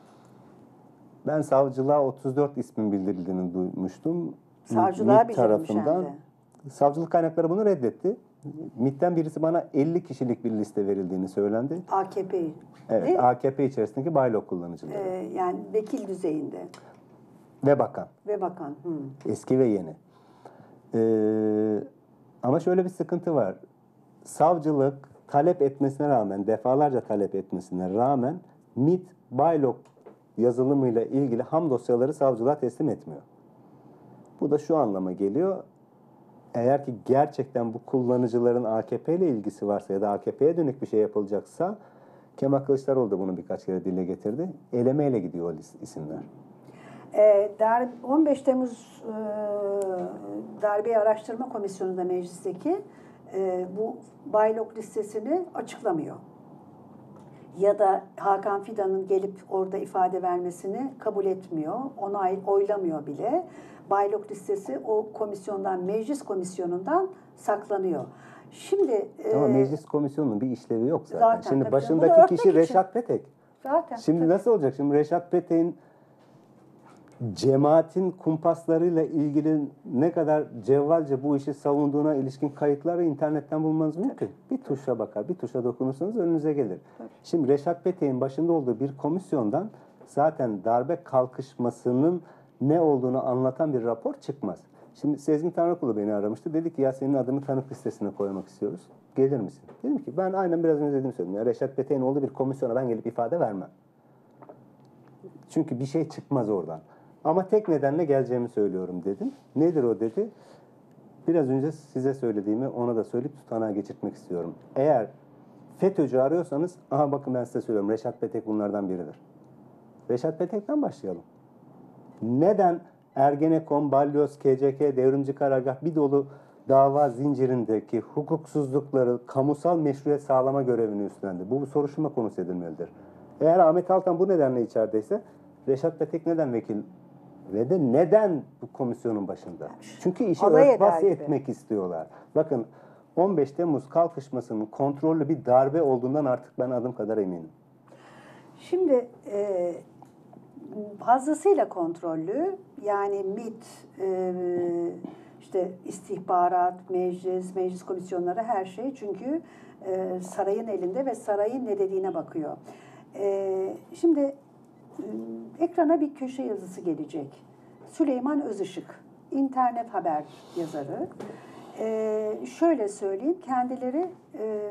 ben savcılığa otuz dört ismin bildirildiğini duymuştum. Savcılığa MİT bildirilmiş tarafından. hem de. Savcılık kaynakları bunu reddetti. MİT'ten birisi bana elli kişilik bir liste verildiğini söylendi. A K P'yi. Evet, A K P içerisindeki baylok kullanıcıları. Ee, yani vekil düzeyinde. Ve bakan. Ve bakan. Hı. Eski ve yeni. Ee, ama şöyle bir sıkıntı var. Savcılık talep etmesine rağmen, defalarca talep etmesine rağmen MİT baylok yazılımıyla ilgili ham dosyaları savcılığa teslim etmiyor. Bu da şu anlama geliyor. Eğer ki gerçekten bu kullanıcıların A K P ile ilgisi varsa ya da A K P'ye dönük bir şey yapılacaksa, Kemal Kılıçdaroğlu da bunu birkaç kere dile getirdi. Elemeyle gidiyor o isimler. E, dar, on beş Temmuz e, Darbe Araştırma Komisyonu'nda meclisteki e, bu baylok listesini açıklamıyor. Ya da Hakan Fidan'ın gelip orada ifade vermesini kabul etmiyor. Onay oylamıyor bile. Baylok listesi o komisyondan, meclis komisyonundan saklanıyor. Şimdi Ama e, meclis komisyonunun bir işlevi yok zaten. zaten Şimdi tabii başındaki canım, bunu kişi örtmek için. Reşat Petek. Zaten. Şimdi tabii. nasıl olacak? Şimdi Reşat Petek'in cemaatin kumpaslarıyla ilgili ne kadar cevvalce bu işi savunduğuna ilişkin kayıtları internetten bulmanız mümkün. Bir tuşa bakar, bir tuşa dokunursanız önünüze gelir. Tabii. Şimdi Reşat Petek'in başında olduğu bir komisyondan zaten darbe kalkışmasının ne olduğunu anlatan bir rapor çıkmaz. Şimdi Sezgin Tanrıkulu beni aramıştı. Dedi ki ya senin adını tanık listesine koymak istiyoruz. Gelir misin? Dedim ki ben aynen biraz önce dediğimi söyledim. Ya Reşat Petek'in olduğu bir komisyona ben gelip ifade vermem. Çünkü bir şey çıkmaz oradan. Ama tek nedenle geleceğimi söylüyorum dedim. Nedir o dedi. Biraz önce size söylediğimi ona da söyleyip tutanağa geçirtmek istiyorum. Eğer FETÖ'cü arıyorsanız, aha bakın ben size söylüyorum, Reşat Petek bunlardan biridir. Reşat Petek'ten başlayalım. Neden Ergenekon, Balyoz, K C K, Devrimci Karargah bir dolu dava zincirindeki hukuksuzlukları kamusal meşruiyet sağlama görevini üstlendi? Bu soruşturma konusu edilmelidir. Eğer Ahmet Altan bu nedenle içerideyse, Reşat Petek neden vekil ve de neden bu komisyonun başında? Çünkü işi Alay örtbas eder gibi. etmek istiyorlar. Bakın on beş Temmuz kalkışmasının kontrollü bir darbe olduğundan artık ben adım kadar eminim. Şimdi e, fazlasıyla kontrollü, yani MİT, e, işte istihbarat, meclis, meclis komisyonları, her şey çünkü e, sarayın elinde ve sarayın ne dediğine bakıyor. E, şimdi e, ekrana bir köşe yazısı gelecek. Süleyman Özışık, internet haber yazarı. E, şöyle söyleyeyim, kendileri e,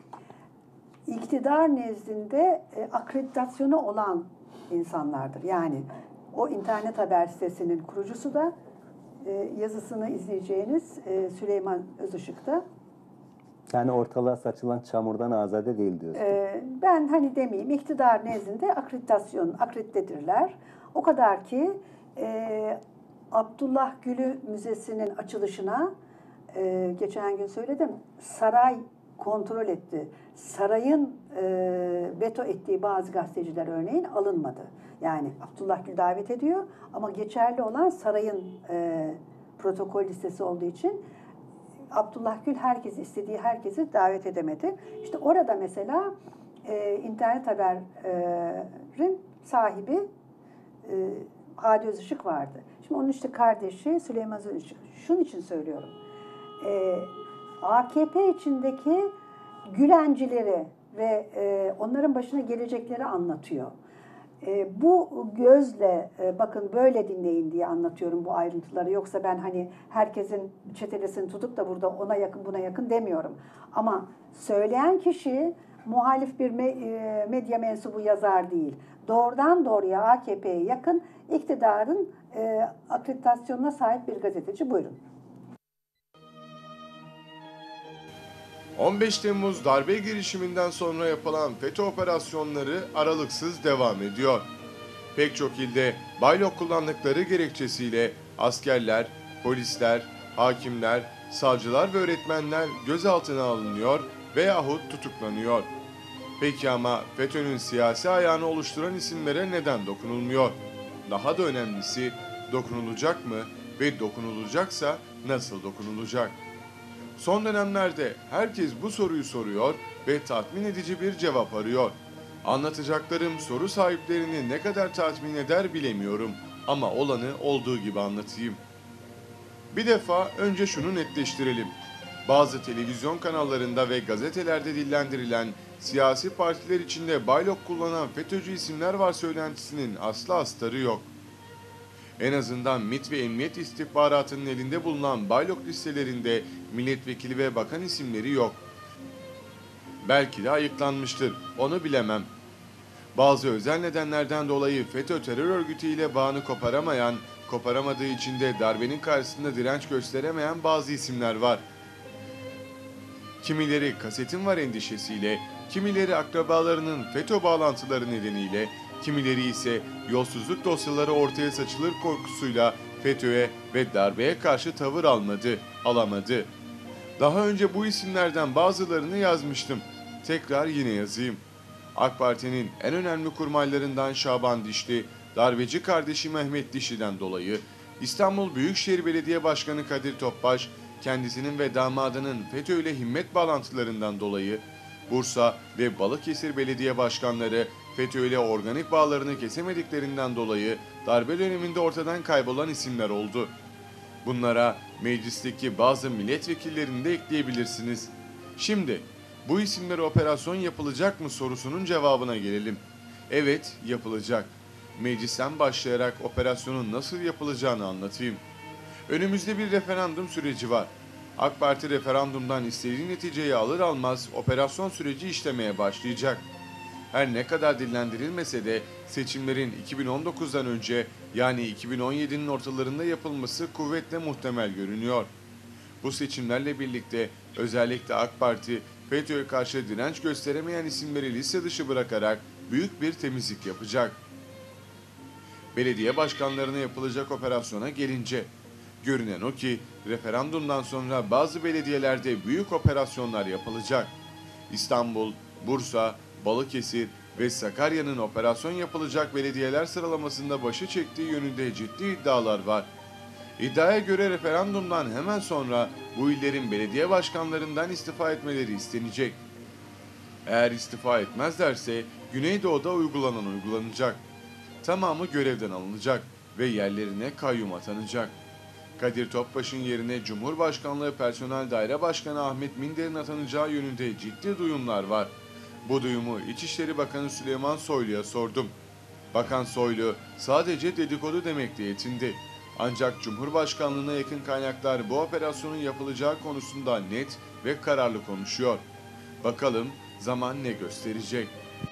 iktidar nezdinde e, akreditasyonu olan insanlardır. Yani o internet haber sitesinin kurucusu da e, yazısını izleyeceğiniz e, Süleyman Özışık da. Yani ortalığa saçılan çamurdan azade değil diyorsun. E, ben hani demeyeyim, iktidar nezdinde akreditasyon, akreditedirler. O kadar ki e, Abdullah Gülü Müzesi'nin açılışına e, geçen gün söyledim, saray kontrol etti. Sarayın e, veto ettiği bazı gazeteciler örneğin alınmadı. Yani Abdullah Gül davet ediyor ama geçerli olan sarayın e, protokol listesi olduğu için Abdullah Gül herkesi, istediği herkesi davet edemedi. İşte orada mesela e, internet haberin sahibi e, Hadi Özışık vardı. Şimdi onun işte kardeşi Süleyman Özışık. Şunun için söylüyorum. E, A K P içindeki Gülencileri ve e, onların başına gelecekleri anlatıyor. E, bu gözle e, bakın böyle dinleyin diye anlatıyorum bu ayrıntıları. Yoksa ben hani herkesin çetelesini tutup da burada ona yakın buna yakın demiyorum. Ama söyleyen kişi muhalif bir me- e, medya mensubu yazar değil. Doğrudan doğruya A K P'ye yakın, iktidarın e, akreditasyonuna sahip bir gazeteci. Buyurun. on beş Temmuz darbe girişiminden sonra yapılan FETÖ operasyonları aralıksız devam ediyor. Pek çok ilde baylok kullandıkları gerekçesiyle askerler, polisler, hakimler, savcılar ve öğretmenler gözaltına alınıyor veyahut tutuklanıyor. Peki ama FETÖ'nün siyasi ayağını oluşturan isimlere neden dokunulmuyor? Daha da önemlisi, dokunulacak mı ve dokunulacaksa nasıl dokunulacak? Son dönemlerde herkes bu soruyu soruyor ve tatmin edici bir cevap arıyor. Anlatacaklarım soru sahiplerini ne kadar tatmin eder bilemiyorum ama olanı olduğu gibi anlatayım. Bir defa önce şunu netleştirelim. Bazı televizyon kanallarında ve gazetelerde dillendirilen siyasi partiler içinde baylok kullanan FETÖ'cü isimler var söylentisinin aslı astarı yok. En azından MİT ve Emniyet istihbaratının elinde bulunan baylok listelerinde milletvekili ve bakan isimleri yok. Belki de ayıklanmıştır, onu bilemem. Bazı özel nedenlerden dolayı FETÖ terör örgütü ile bağını koparamayan, koparamadığı için de darbenin karşısında direnç gösteremeyen bazı isimler var. Kimileri kasetin var endişesiyle, kimileri akrabalarının FETÖ bağlantıları nedeniyle, kimileri ise yolsuzluk dosyaları ortaya saçılır korkusuyla FETÖ'ye ve darbeye karşı tavır almadı, alamadı. Daha önce bu isimlerden bazılarını yazmıştım. Tekrar yine yazayım. AK Parti'nin en önemli kurmaylarından Şaban Dişli, darbeci kardeşi Mehmet Dişli'den dolayı İstanbul Büyükşehir Belediye Başkanı Kadir Topbaş, kendisinin ve damadının FETÖ ile himmet bağlantılarından dolayı Bursa ve Balıkesir Belediye Başkanları FETÖ ile organik bağlarını kesemediklerinden dolayı darbe döneminde ortadan kaybolan isimler oldu. Bunlara meclisteki bazı milletvekillerini de ekleyebilirsiniz. Şimdi bu isimlere operasyon yapılacak mı sorusunun cevabına gelelim. Evet, yapılacak. Meclisten başlayarak operasyonun nasıl yapılacağını anlatayım. Önümüzde bir referandum süreci var. AK Parti referandumdan istediği neticeyi alır almaz operasyon süreci işlemeye başlayacak. Her ne kadar dillendirilmese de seçimlerin iki bin on dokuzdan önce yani iki bin on yedinin ortalarında yapılması kuvvetle muhtemel görünüyor. Bu seçimlerle birlikte özellikle AK Parti FETÖ'ye karşı direnç gösteremeyen isimleri liste dışı bırakarak büyük bir temizlik yapacak. Belediye başkanlarına yapılacak operasyona gelince, görünen o ki referandumdan sonra bazı belediyelerde büyük operasyonlar yapılacak. İstanbul, Bursa, Balıkesir ve Sakarya'nın operasyon yapılacak belediyeler sıralamasında başı çektiği yönünde ciddi iddialar var. İddiaya göre referandumdan hemen sonra bu illerin belediye başkanlarından istifa etmeleri istenecek. Eğer istifa etmezlerse Güneydoğu'da uygulanan uygulanacak. Tamamı görevden alınacak ve yerlerine kayyum atanacak. Kadir Topbaş'ın yerine Cumhurbaşkanlığı Personel Daire Başkanı Ahmet Minder'in atanacağı yönünde ciddi duyumlar var. Bu duyumu İçişleri Bakanı Süleyman Soylu'ya sordum. Bakan Soylu sadece dedikodu demekle yetindi. Ancak Cumhurbaşkanlığına yakın kaynaklar bu operasyonun yapılacağı konusunda net ve kararlı konuşuyor. Bakalım zaman ne gösterecek?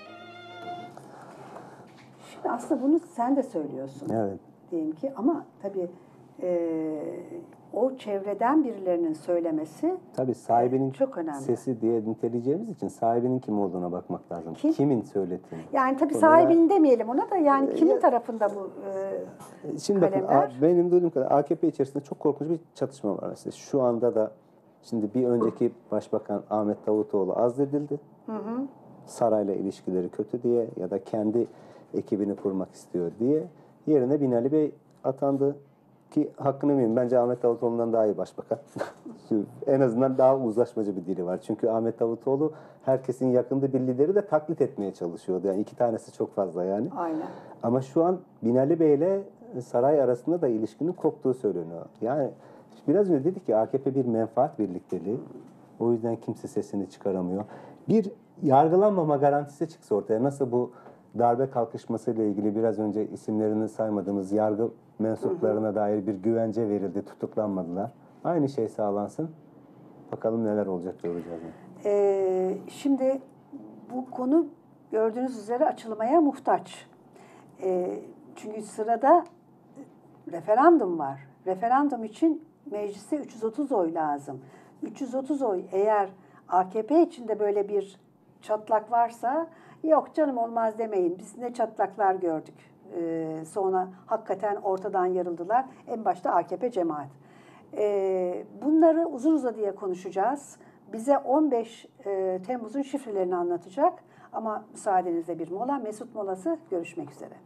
Şimdi aslında bunu sen de söylüyorsun. Evet. Diyelim ki ama tabii e, o çevreden birilerinin söylemesi Tabii sahibinin çok önemli. sesi diye niteleyeceğimiz için sahibinin kim olduğuna bakmak lazım. Kim? Kimin söylediğini. Yani tabii Konular- sahibini demeyelim ona da yani Ee, kimin ya- tarafında bu e, Şimdi bakın kalemler? A- benim duyduğum kadar A K P içerisinde çok korkunç bir çatışma var mesela. Şu anda da şimdi bir önceki Başbakan Ahmet Davutoğlu azledildi. Hı hı. Sarayla ilişkileri kötü diye ya da kendi ekibini kurmak istiyor diye yerine Binali Bey atandı. Ki hakkını yemeyeyim. Bence Ahmet Davutoğlu'ndan daha iyi başbakan. En azından daha uzlaşmacı bir dili var. Çünkü Ahmet Davutoğlu herkesin yakındığı bir lideri de taklit etmeye çalışıyordu. Yani iki tanesi çok fazla yani. Aynen. Ama şu an Binali Bey ile saray arasında da ilişkinin koptuğu söyleniyor. Yani biraz önce dedik ki A K P bir menfaat birlikteliği. O yüzden kimse sesini çıkaramıyor. Bir yargılanmama garantisi çıksa ortaya. Nasıl bu darbe kalkışmasıyla ilgili biraz önce isimlerini saymadığımız yargı mensuplarına dair bir güvence verildi, tutuklanmadılar. Aynı şey sağlansın. Bakalım neler olacak göreceğiz. Ee, şimdi bu konu gördüğünüz üzere açılmaya muhtaç. E, çünkü sırada referandum var. Referandum için mecliste üç yüz otuz oy lazım. üç yüz otuz oy eğer A K P içinde böyle bir çatlak varsa, yok canım olmaz demeyin. Biz ne çatlaklar gördük. Ee, sonra hakikaten ortadan yarıldılar. En başta A K P cemaat. Ee, bunları uzun uzadıya konuşacağız. Bize on beş e, Temmuz'un şifrelerini anlatacak. Ama müsaadenizle bir mola. Mesut molası. Görüşmek üzere.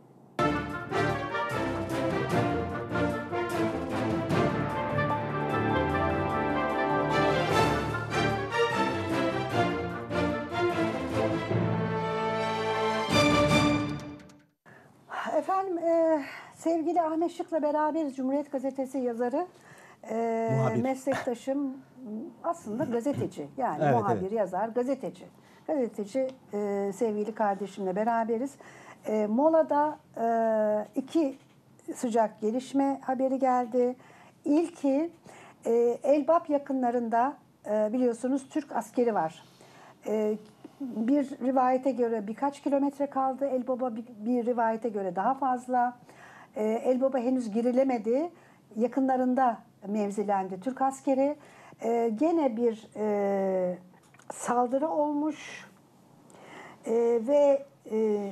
Efendim, e, sevgili Ahmet Şık'la beraberiz. Cumhuriyet Gazetesi yazarı. E, Muhabir. meslektaşım aslında gazeteci. Yani Evet, muhabir, evet. yazar, gazeteci. Gazeteci e, sevgili kardeşimle beraberiz. E, Mola'da e, iki sıcak gelişme haberi geldi. İlki e, Elbap yakınlarında e, biliyorsunuz Türk askeri var. E, bir rivayete göre birkaç kilometre kaldı. Elbaba bir, bir rivayete göre daha fazla. E, Elbaba henüz girilemedi. Yakınlarında mevzilendi Türk askeri. E, gene bir e, saldırı olmuş e, ve e,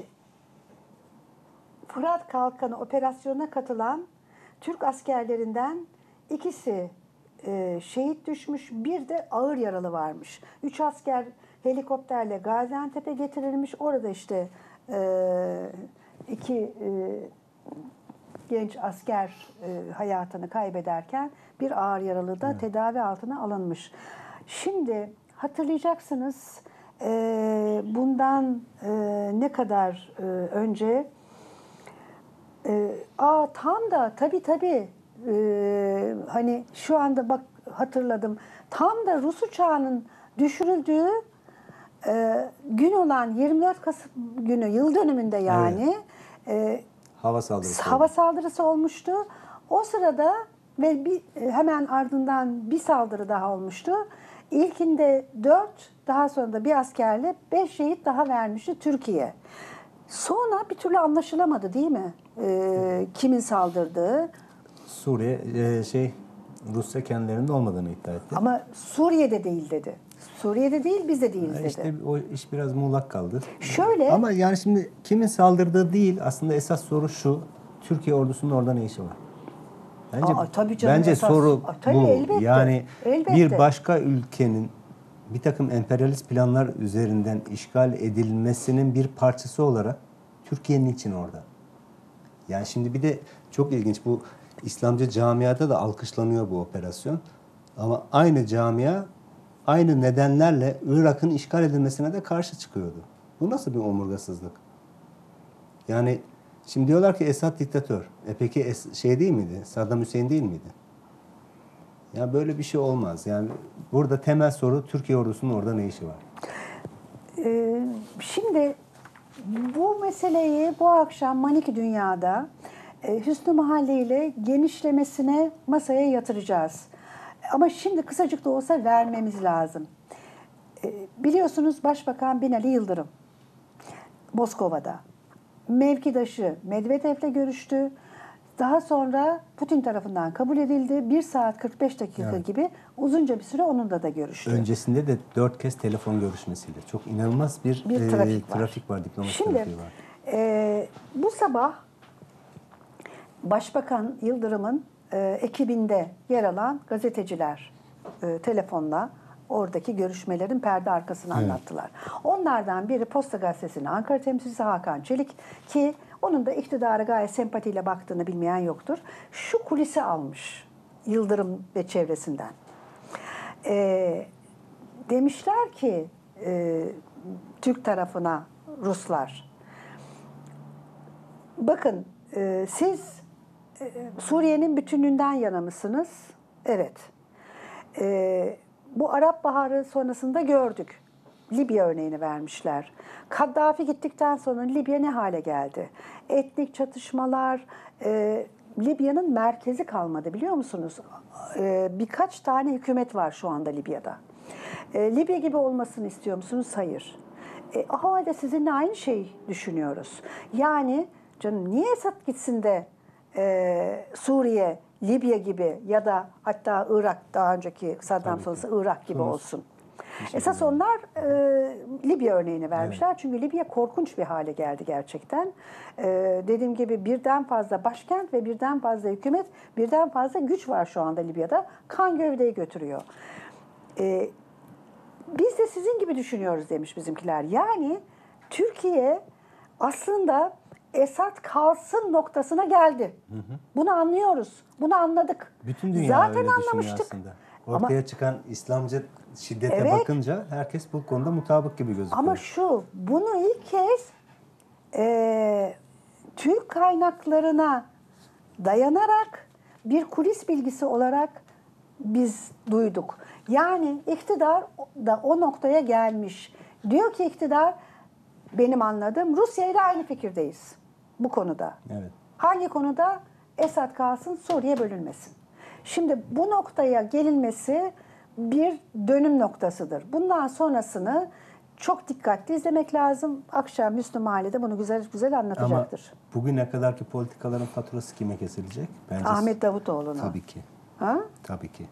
Fırat Kalkanı operasyonuna katılan Türk askerlerinden ikisi e, şehit düşmüş, bir de ağır yaralı varmış. Üç asker helikopterle Gaziantep'e getirilmiş. Orada işte e, iki e, genç asker e, hayatını kaybederken bir ağır yaralı da tedavi altına alınmış. Şimdi hatırlayacaksınız e, bundan e, ne kadar e, önce e, aa tam da tabii tabii e, hani şu anda bak hatırladım. Tam da Rus uçağının düşürüldüğü e, gün olan yirmi dört Kasım günü, yıl dönümünde yani e, Hava saldırısı. hava saldırısı olmuştu. O sırada ve bir, hemen ardından bir saldırı daha olmuştu. İlkinde dört, daha sonra da bir askerle beş şehit daha vermişti Türkiye. Sonra bir türlü anlaşılamadı değil mi? Ee, kimin saldırdığı. Suriye e, şey Rusya kendilerinde olmadığını iddia etti. Ama Suriye'de değil dedi. Suriye'de değil, biz de değiliz dedi. İşte o iş biraz muğlak kaldı. Şöyle. Ama yani şimdi kimin saldırdığı değil, aslında esas soru şu: Türkiye ordusunun orada ne işi var? Bence Aa, tabii canım, bence esas. soru Aa, tabii, bu. elbette, Yani elbette. bir başka ülkenin bir takım emperyalist planlar üzerinden işgal edilmesinin bir parçası olarak Türkiye'nin için orada. Yani şimdi bir de çok ilginç, bu İslamcı camiada da alkışlanıyor bu operasyon. Ama aynı camia aynı nedenlerle Irak'ın işgal edilmesine de karşı çıkıyordu. Bu nasıl bir omurgasızlık? Yani şimdi diyorlar ki Esad diktatör. E peki es- şey değil miydi? Saddam Hüseyin değil miydi? Ya böyle bir şey olmaz. Yani burada temel soru, Türkiye ordusunun orada ne işi var? Ee, şimdi bu meseleyi bu akşam Maniki Dünya'da e, Hüsnü Mahalle ile genişlemesine masaya yatıracağız. Ama şimdi kısacık da olsa vermemiz lazım. E, biliyorsunuz Başbakan Binali Yıldırım Moskova'da mevkidaşı Medvedev'le görüştü. Daha sonra Putin tarafından kabul edildi. bir saat kırk beş dakika Evet. gibi uzunca bir süre onunla da görüştü. Öncesinde de dört kez telefon görüşmesiyle. Çok inanılmaz bir, Bir e, trafik var. trafik var, diplomatik Şimdi trafiği var. e, bu sabah Başbakan Yıldırım'ın e, ekibinde yer alan gazeteciler e, telefonla oradaki görüşmelerin perde arkasını Evet. anlattılar. Onlardan biri Posta Gazetesi'nin Ankara temsilcisi Hakan Çelik, ki onun da iktidara gayet sempatiyle baktığını bilmeyen yoktur. Şu kulisi almış Yıldırım ve çevresinden. E, demişler ki e, Türk tarafına Ruslar, bakın e, siz e, Suriye'nin bütünlüğünden yana mısınız? Evet. E, bu Arap Baharı sonrasında gördük. Libya örneğini vermişler. Kaddafi gittikten sonra Libya ne hale geldi? Etnik çatışmalar, e, Libya'nın merkezi kalmadı biliyor musunuz? E, birkaç tane hükümet var şu anda Libya'da. E, Libya gibi olmasını istiyor musunuz? Hayır. E, o halde sizinle aynı şeyi düşünüyoruz. Yani canım niye Esad gitsin de e, Suriye, Libya gibi ya da hatta Irak, daha önceki Saddam sonrası Irak gibi Tunus. olsun. Esas onlar e, Libya örneğini vermişler. Evet. Çünkü Libya korkunç bir hale geldi gerçekten. E, dediğim gibi birden fazla başkent ve birden fazla hükümet, birden fazla güç var şu anda Libya'da. Kan gövdeyi götürüyor. E, biz de sizin gibi düşünüyoruz demiş bizimkiler. Yani Türkiye aslında Esad kalsın noktasına geldi. Hı hı. Bunu anlıyoruz. Bunu anladık. Bütün dünya Zaten öyle düşünüyor anlamıştık. aslında. Ama- Ortaya çıkan İslamcı şiddete Evet. bakınca herkes bu konuda mutabık gibi gözüküyor. Ama şu, bunu ilk kez e, Türk kaynaklarına dayanarak bir kulis bilgisi olarak biz duyduk. Yani iktidar da o noktaya gelmiş. Diyor ki iktidar, benim anladığım Rusya ile aynı fikirdeyiz bu konuda. Evet. Hangi konuda? Esad kalsın, Suriye bölünmesin. Şimdi bu noktaya gelinmesi bir dönüm noktasıdır. Bundan sonrasını çok dikkatli izlemek lazım. Akşam Müslüm Mahalle'de bunu güzel güzel Ama anlatacaktır. bugüne kadarki politikaların faturası kime kesilecek? Bence Ahmet Davutoğlu'na. Tabii ki. Ha? Tabii ki.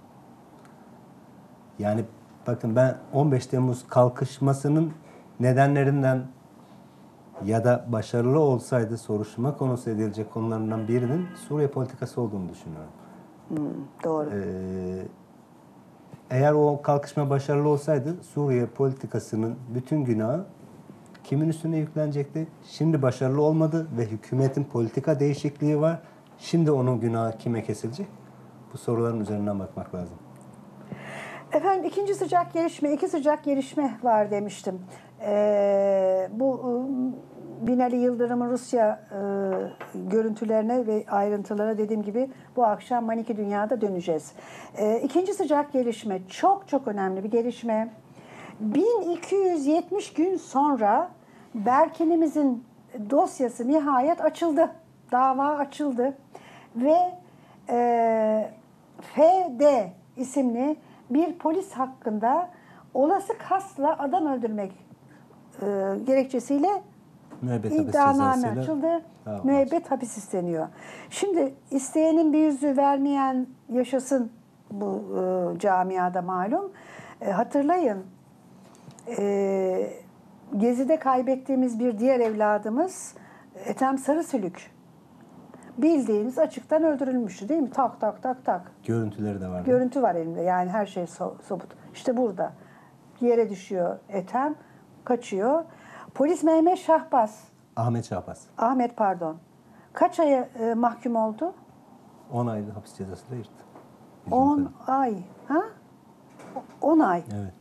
Yani bakın ben on beş Temmuz kalkışmasının nedenlerinden ya da başarılı olsaydı soruşturma konusu edilecek konularından birinin Suriye politikası olduğunu düşünüyorum. Hmm, doğru. Ee, eğer o kalkışma başarılı olsaydı Suriye politikasının bütün günahı kimin üstüne yüklenecekti? Şimdi başarılı olmadı ve hükümetin politika değişikliği var. Şimdi onun günahı kime kesilecek? Bu soruların üzerinden bakmak lazım. Efendim ikinci sıcak gelişme, iki sıcak gelişme var demiştim. Ee, bu e, Binali Yıldırım'ın Rusya e, görüntülerine ve ayrıntılara dediğim gibi bu akşam Maniki Dünya'da döneceğiz. Ee, ikinci sıcak gelişme çok çok önemli bir gelişme. bin iki yüz yetmiş gün sonra Berkin'imizin dosyası nihayet açıldı. Dava açıldı ve e, F D isimli bir polis hakkında olası kasla adam öldürmek e, gerekçesiyle Müebbet hapis iddianame cezasıyla açıldı. dava Müebbet hapis isteniyor. Şimdi isteyenin bir yüzü vermeyen yaşasın bu e, camiada malum. E, hatırlayın e, Gezi'de kaybettiğimiz bir diğer evladımız Ethem Sarısülük bildiğiniz açıktan öldürülmüştü değil mi? Tak tak tak tak. Görüntüleri de var. Görüntü var elimde. Yani her şey so- somut. İşte burada. Yere düşüyor Ethem, kaçıyor. Polis Mehmet Şahbaz, Ahmet Şahbaz. Ahmet pardon. Kaç aya e, mahkum oldu? on aylık hapis cezası da yırttı. on ay. Ha? on ay. Evet.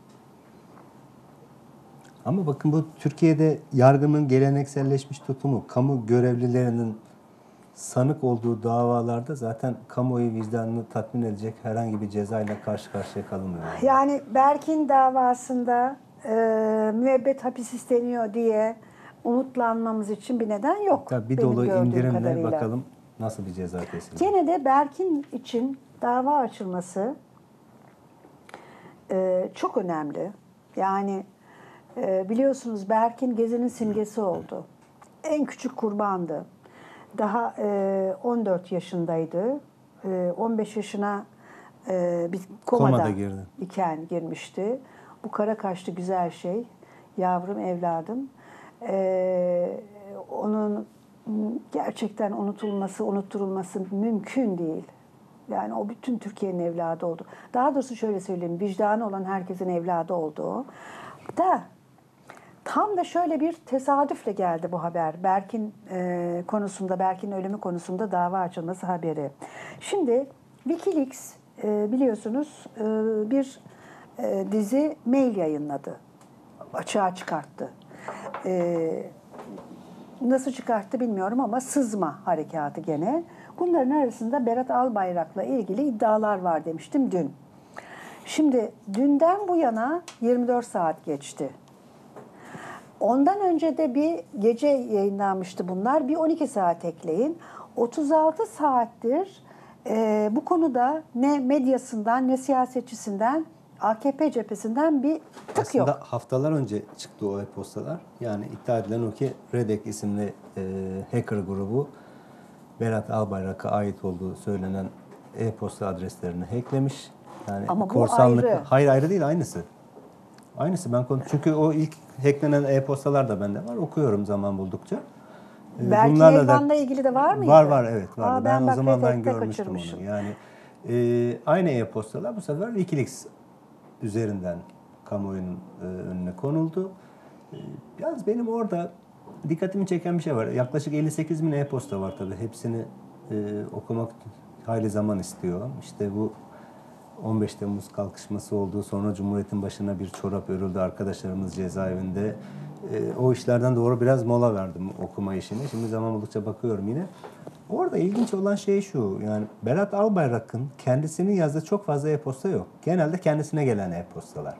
Ama bakın bu Türkiye'de yargının gelenekselleşmiş tutumu, kamu görevlilerinin sanık olduğu davalarda zaten kamuoyu vicdanını tatmin edecek herhangi bir cezayla karşı karşıya kalınmıyor. Yani. Yani Berkin davasında e, müebbet hapis isteniyor diye umutlanmamız için bir neden yok. Tabii bir benim dolu gördüğüm indirimle kadarıyla. bakalım nasıl bir ceza kesilecek. Gene de Berkin için dava açılması e, çok önemli. Yani e, biliyorsunuz Berkin Gezi'nin simgesi oldu. En küçük kurbandı. Daha e, on dört yaşındaydı. E, on beş yaşına e, bir komada, Komada girdi. iken girmişti. Bu kara kaşlı güzel şey. Yavrum, evladım. E, onun gerçekten unutulması, unutturulması mümkün değil. Yani o bütün Türkiye'nin evladı oldu. Daha doğrusu şöyle söyleyeyim, vicdanı olan herkesin evladı oldu o. Da tam da şöyle bir tesadüfle geldi bu haber. Berkin e, konusunda, Berkin'in ölümü konusunda dava açılması haberi. Şimdi Wikileaks e, biliyorsunuz e, bir e, dizi mail yayınladı. Açığa çıkarttı. E, nasıl çıkarttı bilmiyorum ama sızma harekatı gene. Bunların arasında Berat Albayrak'la ilgili iddialar var demiştim dün. Şimdi dünden bu yana yirmi dört saat geçti. Ondan önce de bir gece yayınlanmıştı bunlar. Bir on iki saat ekleyin. otuz altı saattir e, bu konuda ne medyasından ne siyasetçisinden A K P cephesinden bir tık Aslında yok. haftalar önce çıktı o e-postalar. Yani iddia edilen o ki Redek isimli e, hacker grubu Berat Albayrak'a ait olduğu söylenen e-posta adreslerini hacklemiş. Yani Ama bu korsanlık. ayrı. Hayır ayrı değil, aynısı. Aynısı ben konu çünkü o ilk hacklenen e-postalar da bende var. Okuyorum zaman buldukça. Ee, Berkin bunlarla Elvan'la ilgili de var mıydı? Var var evet var. Aa, ben ben o bak zaman ben Redek'te görmüştüm kaçırmışım. onu. Yani e, aynı e-postalar bu sefer Wikileaks üzerinden kamuoyunun e, önüne konuldu. E, yalnız benim orada dikkatimi çeken bir şey var. Yaklaşık elli sekiz bin e-posta var tabii. Hepsini e, okumak hayli zaman istiyor. İşte bu on beş Temmuz kalkışması oldu. Sonra Cumhuriyet'in başına bir çorap örüldü. Arkadaşlarımız cezaevinde. E, o işlerden doğru biraz mola verdim okuma işini. Şimdi zaman buldukça bakıyorum yine. Orada ilginç olan şey şu. Yani Berat Albayrak'ın kendisinin yazdığı çok fazla e-posta yok. Genelde kendisine gelen e-postalar.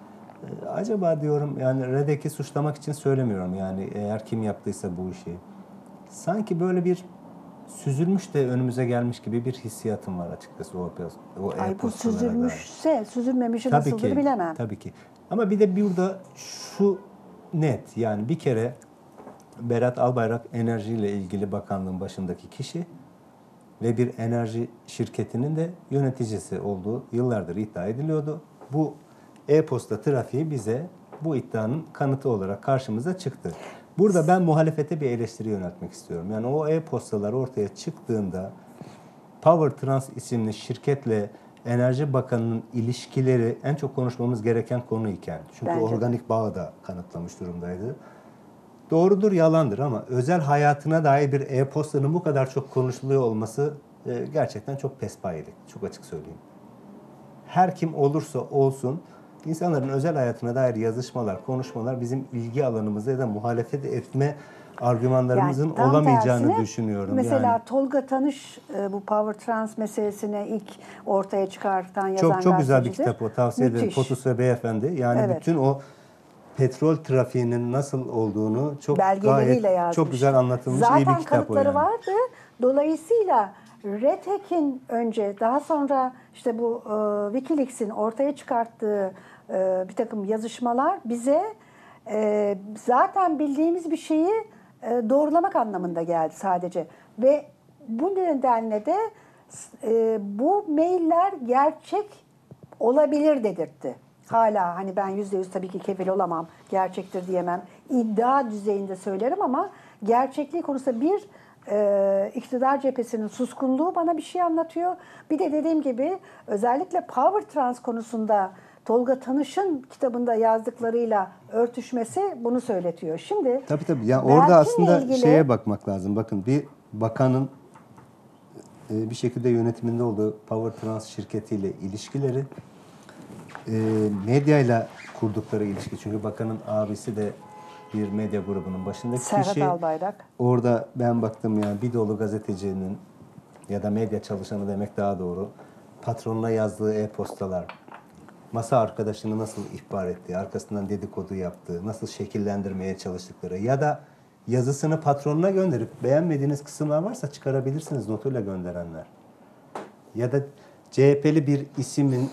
E, acaba diyorum yani Redek'i suçlamak için söylemiyorum. Yani eğer kim yaptıysa bu işi. Sanki böyle bir süzülmüş de önümüze gelmiş gibi bir hissiyatım var açıkçası o, o Ay bu e-postalara dair. süzülmüşse, süzülmemişi Tabii nasıldır ki, bilemem. tabii ki. Ama bir de burada şu net, yani bir kere Berat Albayrak enerji ile ilgili bakanlığın başındaki kişi ve bir enerji şirketinin de yöneticisi olduğu yıllardır iddia ediliyordu. Bu e-posta trafiği bize bu iddianın kanıtı olarak karşımıza çıktı. Burada ben muhalefete bir eleştiri yöneltmek istiyorum. Yani o e-postalar ortaya çıktığında Power Trans isimli şirketle Enerji Bakanı'nın ilişkileri en çok konuşmamız gereken konu iken. Çünkü Bence de. organik bağı da kanıtlamış durumdaydı. Doğrudur, yalandır ama özel hayatına dair bir e-postanın bu kadar çok konuşuluyor olması e, gerçekten çok pespayelik. Çok açık söyleyeyim. Her kim olursa olsun insanların özel hayatına dair yazışmalar, konuşmalar bizim ilgi alanımızda ya da muhalefet etme argümanlarımızın tam olamayacağını tersine, düşünüyorum. Mesela yani. Tolga Tanış e, bu Power Trans meselesini ilk ortaya çıkartan yazan Çok çok güzel bir gazetecidir. kitap o. Tavsiye ederim. Müthiş. Potus ve Beyefendi. Yani Evet. bütün o petrol trafiğinin nasıl olduğunu çok Belgeleriyle gayet yazmış. çok güzel anlatılmış Zaten iyi bir kitap o kanıtları yani. vardı. Dolayısıyla Redek'in önce daha sonra işte bu e, Wikileaks'in ortaya çıkarttığı e, bir takım yazışmalar bize e, zaten bildiğimiz bir şeyi e, doğrulamak anlamında geldi sadece. Ve bu nedenle de e, bu mailler gerçek olabilir dedirtti. Hala hani ben yüzde yüz tabii ki kefil olamam, gerçektir diyemem. İddia düzeyinde söylerim ama gerçekliği konusunda bir e, iktidar cephesinin suskunluğu bana bir şey anlatıyor. Bir de dediğim gibi özellikle Power Trans konusunda Tolga Tanış'ın kitabında yazdıklarıyla örtüşmesi bunu söyletiyor. Şimdi Tabii tabii. Yani Berkin'le orada aslında ilgili, şeye bakmak lazım. Bakın bir bakanın e, bir şekilde yönetiminde olduğu Power Trans şirketiyle ilişkileri, e, medyayla kurdukları ilişki. Çünkü bakanın abisi de bir medya grubunun başındaki Serhat kişi. Albayrak. Orada ben baktım yani bir dolu gazetecinin ya da medya çalışanı demek daha doğru. Patronuna yazdığı e-postalar, masa arkadaşını nasıl ihbar ettiği, arkasından dedikodu yaptığı, nasıl şekillendirmeye çalıştıkları ya da yazısını patronuna gönderip beğenmediğiniz kısımlar varsa çıkarabilirsiniz notuyla gönderenler. Ya da C H P'li bir isimin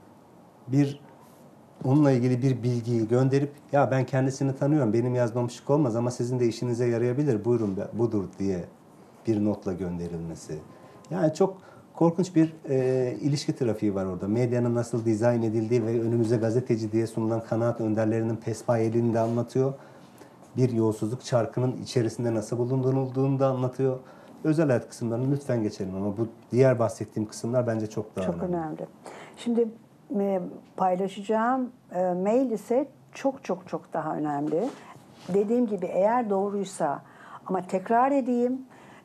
bir onunla ilgili bir bilgiyi gönderip ya ben kendisini tanıyorum, benim yazmam şık olmaz ama sizin de işinize yarayabilir, buyurun budur diye bir notla gönderilmesi. Yani çok korkunç bir e, ilişki trafiği var orada. Medyanın nasıl dizayn edildiği ve önümüze gazeteci diye sunulan kanaat önderlerinin pespayeliğini de anlatıyor. Bir yolsuzluk çarkının içerisinde nasıl bulunduğunu da anlatıyor. Özel hayat kısımlarını lütfen geçelim ama bu diğer bahsettiğim kısımlar bence çok daha Çok önemli. önemli. Şimdi e, paylaşacağım e, mail ise çok çok çok daha önemli. Dediğim gibi eğer doğruysa ama tekrar edeyim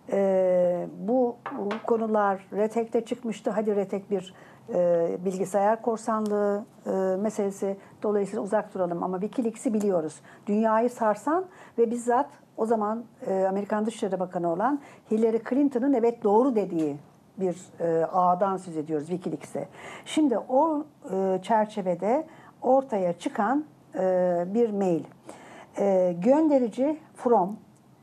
e, bu, bu konular Retek'te çıkmıştı. Hadi Retek bir e, bilgisayar korsanlığı e, meselesi. Dolayısıyla uzak duralım ama Wikileaks'i biliyoruz. Dünyayı sarsan ve bizzat o zaman e, Amerikan Dışişleri Bakanı olan Hillary Clinton'ın evet doğru dediği bir e, ağdan söz ediyoruz Wikileaks'e. Şimdi o e, çerçevede ortaya çıkan e, bir mail. E, gönderici from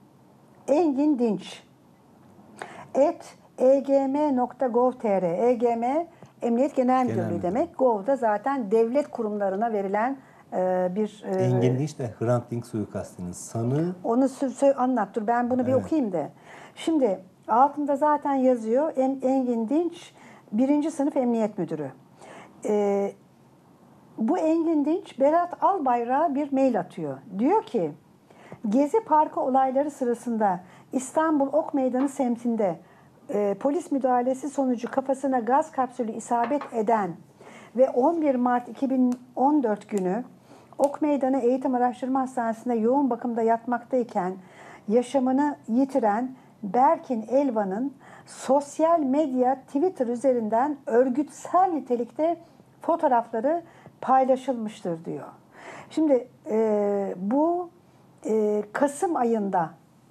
Engin Dinç at egm nokta gov nokta tr egm Emniyet Genel Müdürlüğü Müdürlüğü. demek. GOV da zaten devlet kurumlarına verilen e, bir... e, Engin Dinç de Hrant Dink suikastının sanığı. Onu sö- sö- anlat. Dur ben bunu bir Evet. okuyayım da. Şimdi altında zaten yazıyor. En, Engin Dinç birinci sınıf emniyet müdürü. Ee, bu Engin Dinç Berat Albayrak'a bir mail atıyor. Diyor ki Gezi Parkı olayları sırasında İstanbul Ok Meydanı semtinde e, polis müdahalesi sonucu kafasına gaz kapsülü isabet eden ve on bir Mart iki bin on dört günü Ok Meydanı Eğitim Araştırma Hastanesi'nde yoğun bakımda yatmaktayken yaşamını yitiren Berkin Elvan'ın sosyal medya Twitter üzerinden örgütsel nitelikte fotoğrafları paylaşılmıştır diyor. Şimdi e, bu e, Kasım ayında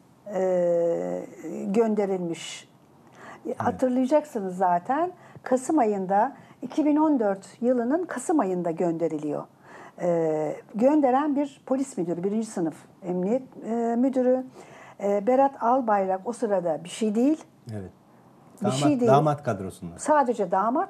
e, gönderilmiş. Evet. Hatırlayacaksınız zaten Kasım ayında iki bin on dört yılının Kasım ayında gönderiliyor. E, gönderen bir polis müdürü, birinci sınıf emniyet e, müdürü e, Berat Albayrak o sırada bir şey değil. Evet. Bir Damat, şey değil. damat kadrosunda. Sadece damat.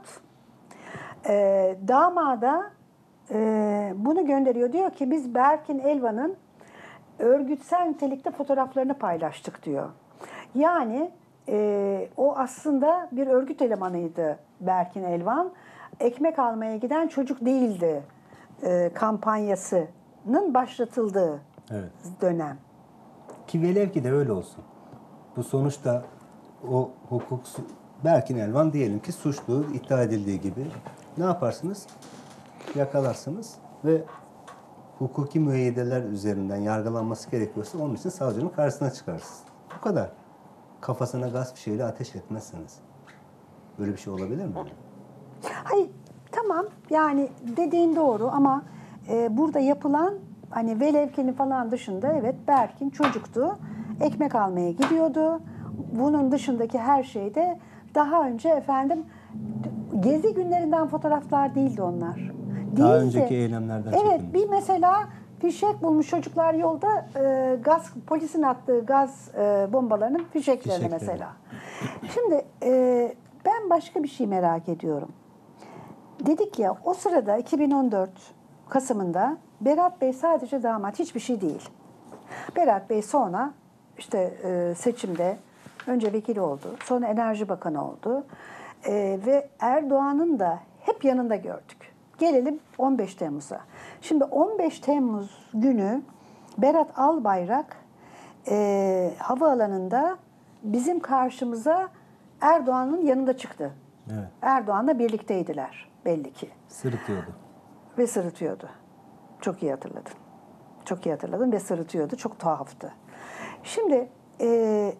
E, damada e, bunu gönderiyor. Diyor ki biz Berkin Elvan'ın örgütsel nitelikte fotoğraflarını paylaştık diyor. Yani e, o aslında bir örgüt elemanıydı Berkin Elvan. Ekmek almaya giden çocuk değildi e, kampanyasının başlatıldığı Evet. dönem. Ki velev ki de öyle olsun. Bu sonuçta o hukuk Berkin Elvan diyelim ki suçlu iddia edildiği gibi ne yaparsınız? Yakalarsınız ve hukuki müeyyideler üzerinden yargılanması gerekiyorsa onun için savcının karşısına çıkarsınız. Bu kadar. Kafasına gaz bir şeyle ateş etmezsiniz. Böyle bir şey olabilir mi? Hayır, tamam yani dediğin doğru ama e, burada yapılan hani velevkini falan dışında evet Berkin çocuktu. Ekmek almaya gidiyordu. Bunun dışındaki her şeyde daha önce efendim gezi günlerinden fotoğraflar değildi onlar. Daha Değilse, önceki eylemlerden evet çekilmiş. bir mesela fişek bulmuş çocuklar yolda e, gaz polisin attığı gaz e, bombalarının fişeklerini Fişekleri. mesela. Şimdi e, ben başka bir şey merak ediyorum. Dedik ya o sırada iki bin on dört Kasım'ında Berat Bey sadece damat hiçbir şey değil. Berat Bey sonra işte e, seçimde önce vekil oldu, sonra Enerji Bakanı oldu E, ve Erdoğan'ın da hep yanında gördük. Gelelim on beş Temmuz'a. Şimdi on beş Temmuz günü Berat Albayrak e, havaalanında bizim karşımıza Erdoğan'ın yanında çıktı. Evet. Erdoğan'la birlikteydiler belli ki. Sırıtıyordu. Ve sırıtıyordu. Çok iyi hatırladın. Çok iyi hatırladın ve sırıtıyordu. Çok tuhaftı. Şimdi e,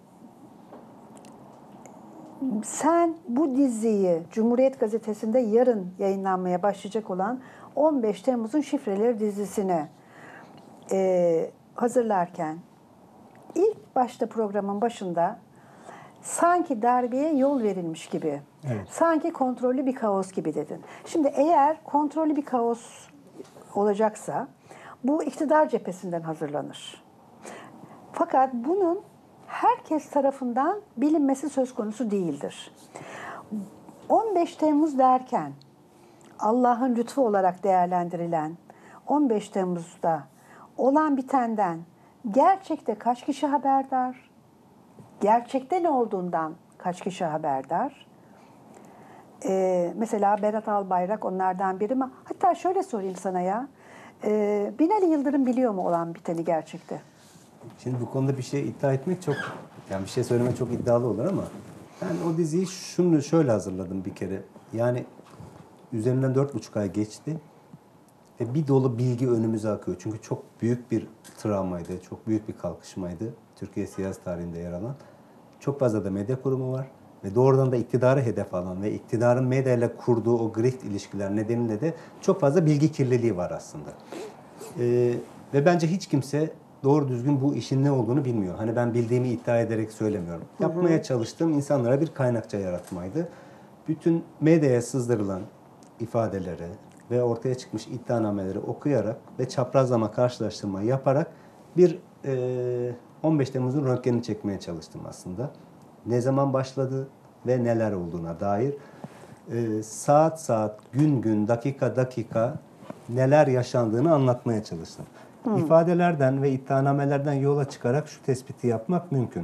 sen bu diziyi Cumhuriyet Gazetesi'nde yarın yayınlanmaya başlayacak olan on beş Temmuz'un Şifreleri dizisine e, hazırlarken ilk başta programın başında sanki darbeye yol verilmiş gibi, Evet. sanki kontrollü bir kaos gibi dedin. Şimdi eğer kontrollü bir kaos olacaksa bu iktidar cephesinden hazırlanır. Fakat bunun herkes tarafından bilinmesi söz konusu değildir. on beş Temmuz derken Allah'ın lütfu olarak değerlendirilen on beş Temmuz'da olan bitenden gerçekte kaç kişi haberdar? Gerçekte ne olduğundan kaç kişi haberdar? Ee, mesela Berat Albayrak onlardan biri mi? Hatta şöyle sorayım sana ya. Ee, Binali Yıldırım biliyor mu olan biteni gerçekte? Şimdi bu konuda bir şey iddia etmek çok, yani bir şey söylemek çok iddialı olur ama ben o diziyi şunu şöyle hazırladım bir kere. Yani üzerinden dört buçuk ay geçti ve bir dolu bilgi önümüze akıyor. Çünkü çok büyük bir travmaydı, çok büyük bir kalkışmaydı Türkiye siyasi tarihinde yer alan. Çok fazla da medya kurumu var ve doğrudan da iktidarı hedef alan ve iktidarın medyayla kurduğu o grift ilişkiler nedeniyle de çok fazla bilgi kirliliği var aslında. Ee, ve bence hiç kimse doğru düzgün bu işin ne olduğunu bilmiyor. Hani ben bildiğimi iddia ederek söylemiyorum. Yapmaya çalıştığım insanlara bir kaynakça yaratmaydı. Bütün medyaya sızdırılan ifadeleri ve ortaya çıkmış iddianameleri okuyarak ve çaprazlama karşılaştırma yaparak bir e, on beş Temmuz'un röntgenini çekmeye çalıştım aslında. Ne zaman başladı ve neler olduğuna dair. e, saat saat, gün gün, dakika dakika neler yaşandığını anlatmaya çalıştım. İfadelerden ve iddianamelerden yola çıkarak şu tespiti yapmak mümkün.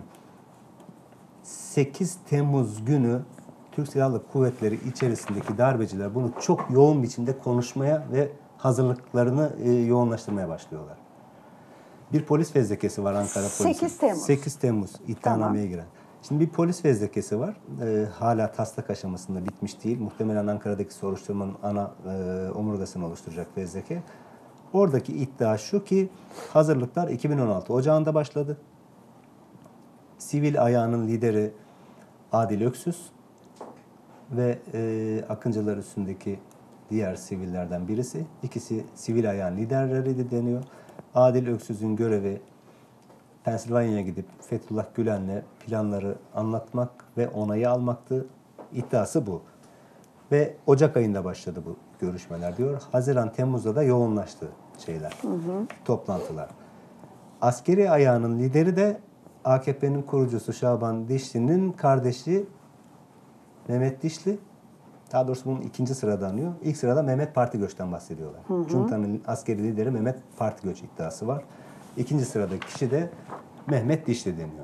sekiz Temmuz günü Türk Silahlı Kuvvetleri içerisindeki darbeciler bunu çok yoğun biçimde konuşmaya ve hazırlıklarını e, yoğunlaştırmaya başlıyorlar. Bir polis fezlekesi var Ankara polisi. sekiz Temmuz. sekiz Temmuz iddianameye giren. Şimdi bir polis fezlekesi var. Ee, hala taslak aşamasında bitmiş değil. Muhtemelen Ankara'daki soruşturmanın ana e, omurgasını oluşturacak fezleke. Oradaki iddia şu ki hazırlıklar iki bin on altı Ocağı'nda başladı. Sivil ayağının lideri Adil Öksüz ve e, Akıncılar üstündeki diğer sivillerden birisi. İkisi sivil ayağın liderleri deniyor. Adil Öksüz'ün görevi Pensilvanya'ya gidip Fethullah Gülen'le planları anlatmak ve onayı almaktı. İddiası bu. Ve Ocak ayında başladı bu görüşmeler diyor. Haziran, Temmuz'da da yoğunlaştı şeyler, hı hı. toplantılar. Askeri ayağının lideri de A K P'nin kurucusu Şaban Dişli'nin kardeşi Mehmet Dişli. Daha doğrusu bunun ikinci sırada anıyor. İlk sırada Mehmet Partigöç'ten bahsediyorlar. Hı hı. Cunta'nın askeri lideri Mehmet Partigöç iddiası var. İkinci sıradaki kişi de Mehmet Dişli deniyor.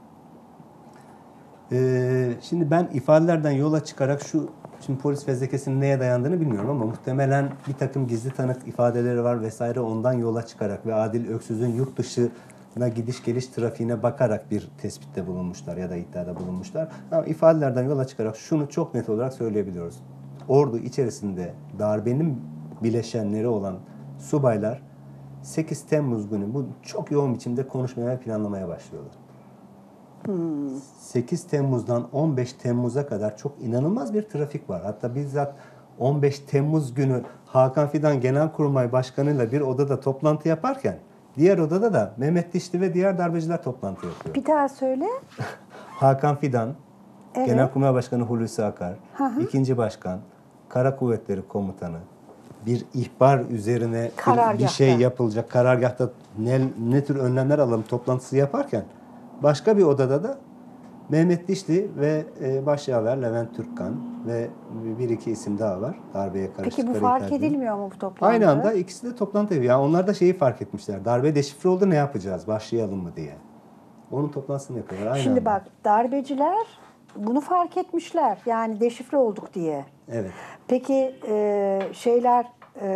Ee, şimdi ben ifadelerden yola çıkarak şu, şimdi polis fezlekesinin neye dayandığını bilmiyorum ama muhtemelen bir takım gizli tanık ifadeleri var vesaire, ondan yola çıkarak ve Adil Öksüz'ün yurt dışına gidiş geliş trafiğine bakarak bir tespitte bulunmuşlar ya da iddiada bulunmuşlar. Ama ifadelerden yola çıkarak şunu çok net olarak söyleyebiliyoruz. Ordu içerisinde darbenin bileşenleri olan subaylar sekiz Temmuz günü bu çok yoğun biçimde konuşmaya ve planlamaya başlıyorlar. Hmm. sekiz Temmuz'dan on beş Temmuz'a kadar çok inanılmaz bir trafik var. Hatta bizzat on beş Temmuz günü Hakan Fidan Genelkurmay Başkanı'yla bir odada toplantı yaparken diğer odada da Mehmet Dişli ve diğer darbeciler toplantı yapıyor. Bir daha söyle. Hakan Fidan, evet. Genelkurmay Başkanı Hulusi Akar, hı hı. ikinci başkan, Kara Kuvvetleri Komutanı, bir ihbar üzerine bir, bir şey yapılacak, karargahta ne, ne tür önlemler alalım toplantısı yaparken başka bir odada da Mehmet Dişli ve e, başyaver Levent Türkkan ve bir iki isim daha var. Darbeye karşı. Peki bu fark edilmiyor mu bu toplantı? Aynı anda ikisi de toplantı yapıyor. Yani onlar da şeyi fark etmişler. Darbe deşifre oldu, ne yapacağız? Başlayalım mı diye. Onun toplantısını yapıyorlar. Aynı Şimdi anda. bak, darbeciler bunu fark etmişler. Yani deşifre olduk diye. Evet. Peki e, şeyler e,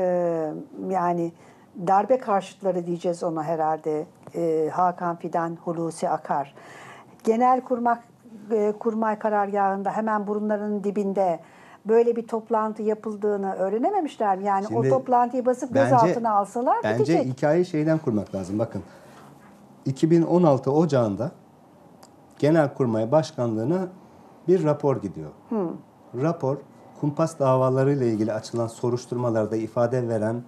yani darbe karşıtları diyeceğiz ona herhalde. E, Hakan Fidan, Hulusi Akar. Genelkurmay e, kurmay karargahında hemen burunlarının dibinde böyle bir toplantı yapıldığını öğrenememişler mi? Yani Şimdi, o toplantıyı basıp bence, gözaltına alsalar bence bitecek. Bence hikayeyi şeyden kurmak lazım. Bakın iki bin on altı Ocağı'nda Genelkurmay Başkanlığı'na bir rapor gidiyor. Hmm. Rapor, kumpas davalarıyla ilgili açılan soruşturmalarda ifade veren,